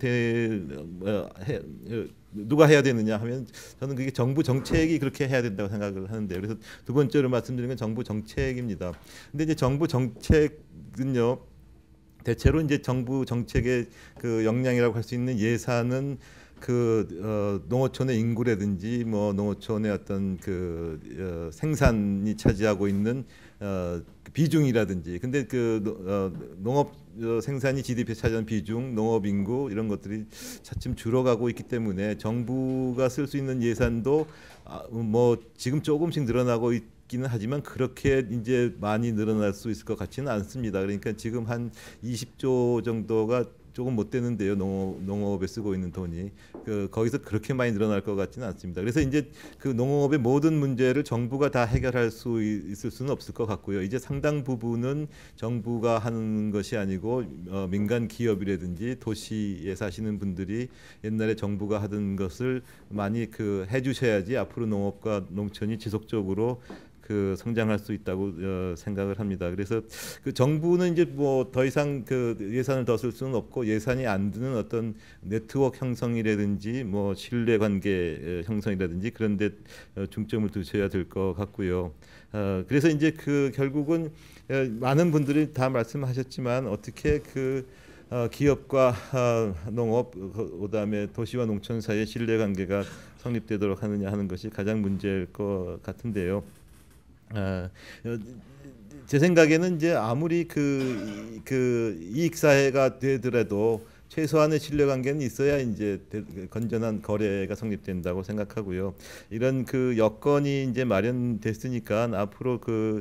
누가 해야 되느냐 하면, 저는 그게 정부 정책이 그렇게 해야 된다고 생각을 하는데, 그래서 두 번째로 말씀드리는 건 정부 정책입니다. 근데 이제 정부 정책은요, 대체로 이제 정부 정책의 그 역량이라고 할 수 있는 예산은 농어촌의 인구라든지 농어촌의 어떤 생산이 차지하고 있는 비중이라든지, 근데 농업 생산이 GDP에 차지하는 비중, 농업 인구 이런 것들이 차츰 줄어가고 있기 때문에 정부가 쓸 수 있는 예산도 지금 조금씩 늘어나고 있기는 하지만 그렇게 이제 많이 늘어날 수 있을 것 같지는 않습니다. 그러니까 지금 한 20조 정도가 조금 못 되는데요, 농업에 쓰고 있는 돈이 거기서 그렇게 많이 늘어날 것 같지는 않습니다. 그래서 이제 그 농업의 모든 문제를 정부가 다 해결할 수 있을 수는 없을 것 같고요. 이제 상당 부분은 정부가 하는 것이 아니고 민간 기업이라든지 도시에 사시는 분들이 옛날에 정부가 하던 것을 많이 해주셔야지 앞으로 농업과 농촌이 지속적으로 성장할 수 있다고 생각을 합니다. 그래서 정부는 이제 더 이상 예산을 더 쓸 수는 없고, 예산이 안 드는 어떤 네트워크 형성이라든지 신뢰관계 형성이라든지 그런 데 중점을 두셔야 될 것 같고요. 그래서 이제 결국은 많은 분들이 다 말씀하셨지만, 어떻게 기업과 농업, 그다음에 도시와 농촌 사이의 신뢰관계가 성립되도록 하느냐 하는 것이 가장 문제일 것 같은데요. 제 생각에는 이제 아무리 이익 사회가 되더라도 최소한의 신뢰관계는 있어야 이제 건전한 거래가 성립된다고 생각하고요. 이런 여건이 이제 마련됐으니까 앞으로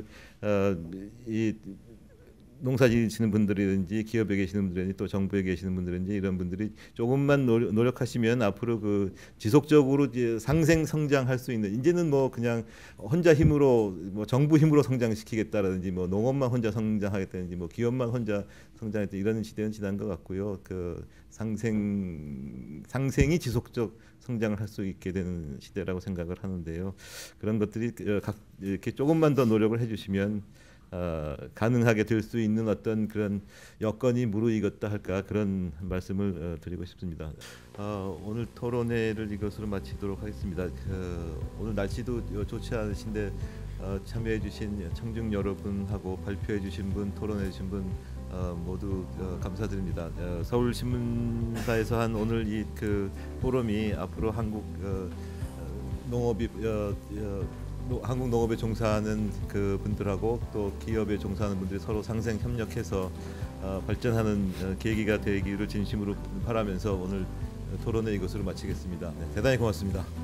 이 농사 지으시는 분들이든지 기업에 계시는 분들이든지 또 정부에 계시는 분들이든지 이런 분들이 조금만 노력하시면 앞으로 지속적으로 이제 상생 성장할 수 있는, 이제는 그냥 혼자 힘으로 정부 힘으로 성장시키겠다라든지 농업만 혼자 성장하겠다든지 기업만 혼자 성장했다, 이런 시대는 지난 것 같고요. 상생이 지속적 성장을 할 수 있게 되는 시대라고 생각을 하는데요. 그런 것들이 이렇게 조금만 더 노력을 해주시면 가능하게 될 수 있는 어떤 그런 여건이 무르익었다 할까 그런 말씀을 드리고 싶습니다. 오늘 토론회를 이것으로 마치도록 하겠습니다. 오늘 날씨도 좋지 않으신데 참여해주신 청중 여러분하고 발표해주신 분, 토론해주신 분 모두 감사드립니다. 서울신문사에서 한 오늘 이 그 포럼이 앞으로 한국 한국 농업에 종사하는 그 분들하고 또 기업에 종사하는 분들이 서로 상생 협력해서 발전하는 계기가 되기를 진심으로 바라면서 오늘 토론회 이것으로 마치겠습니다. 네, 대단히 고맙습니다.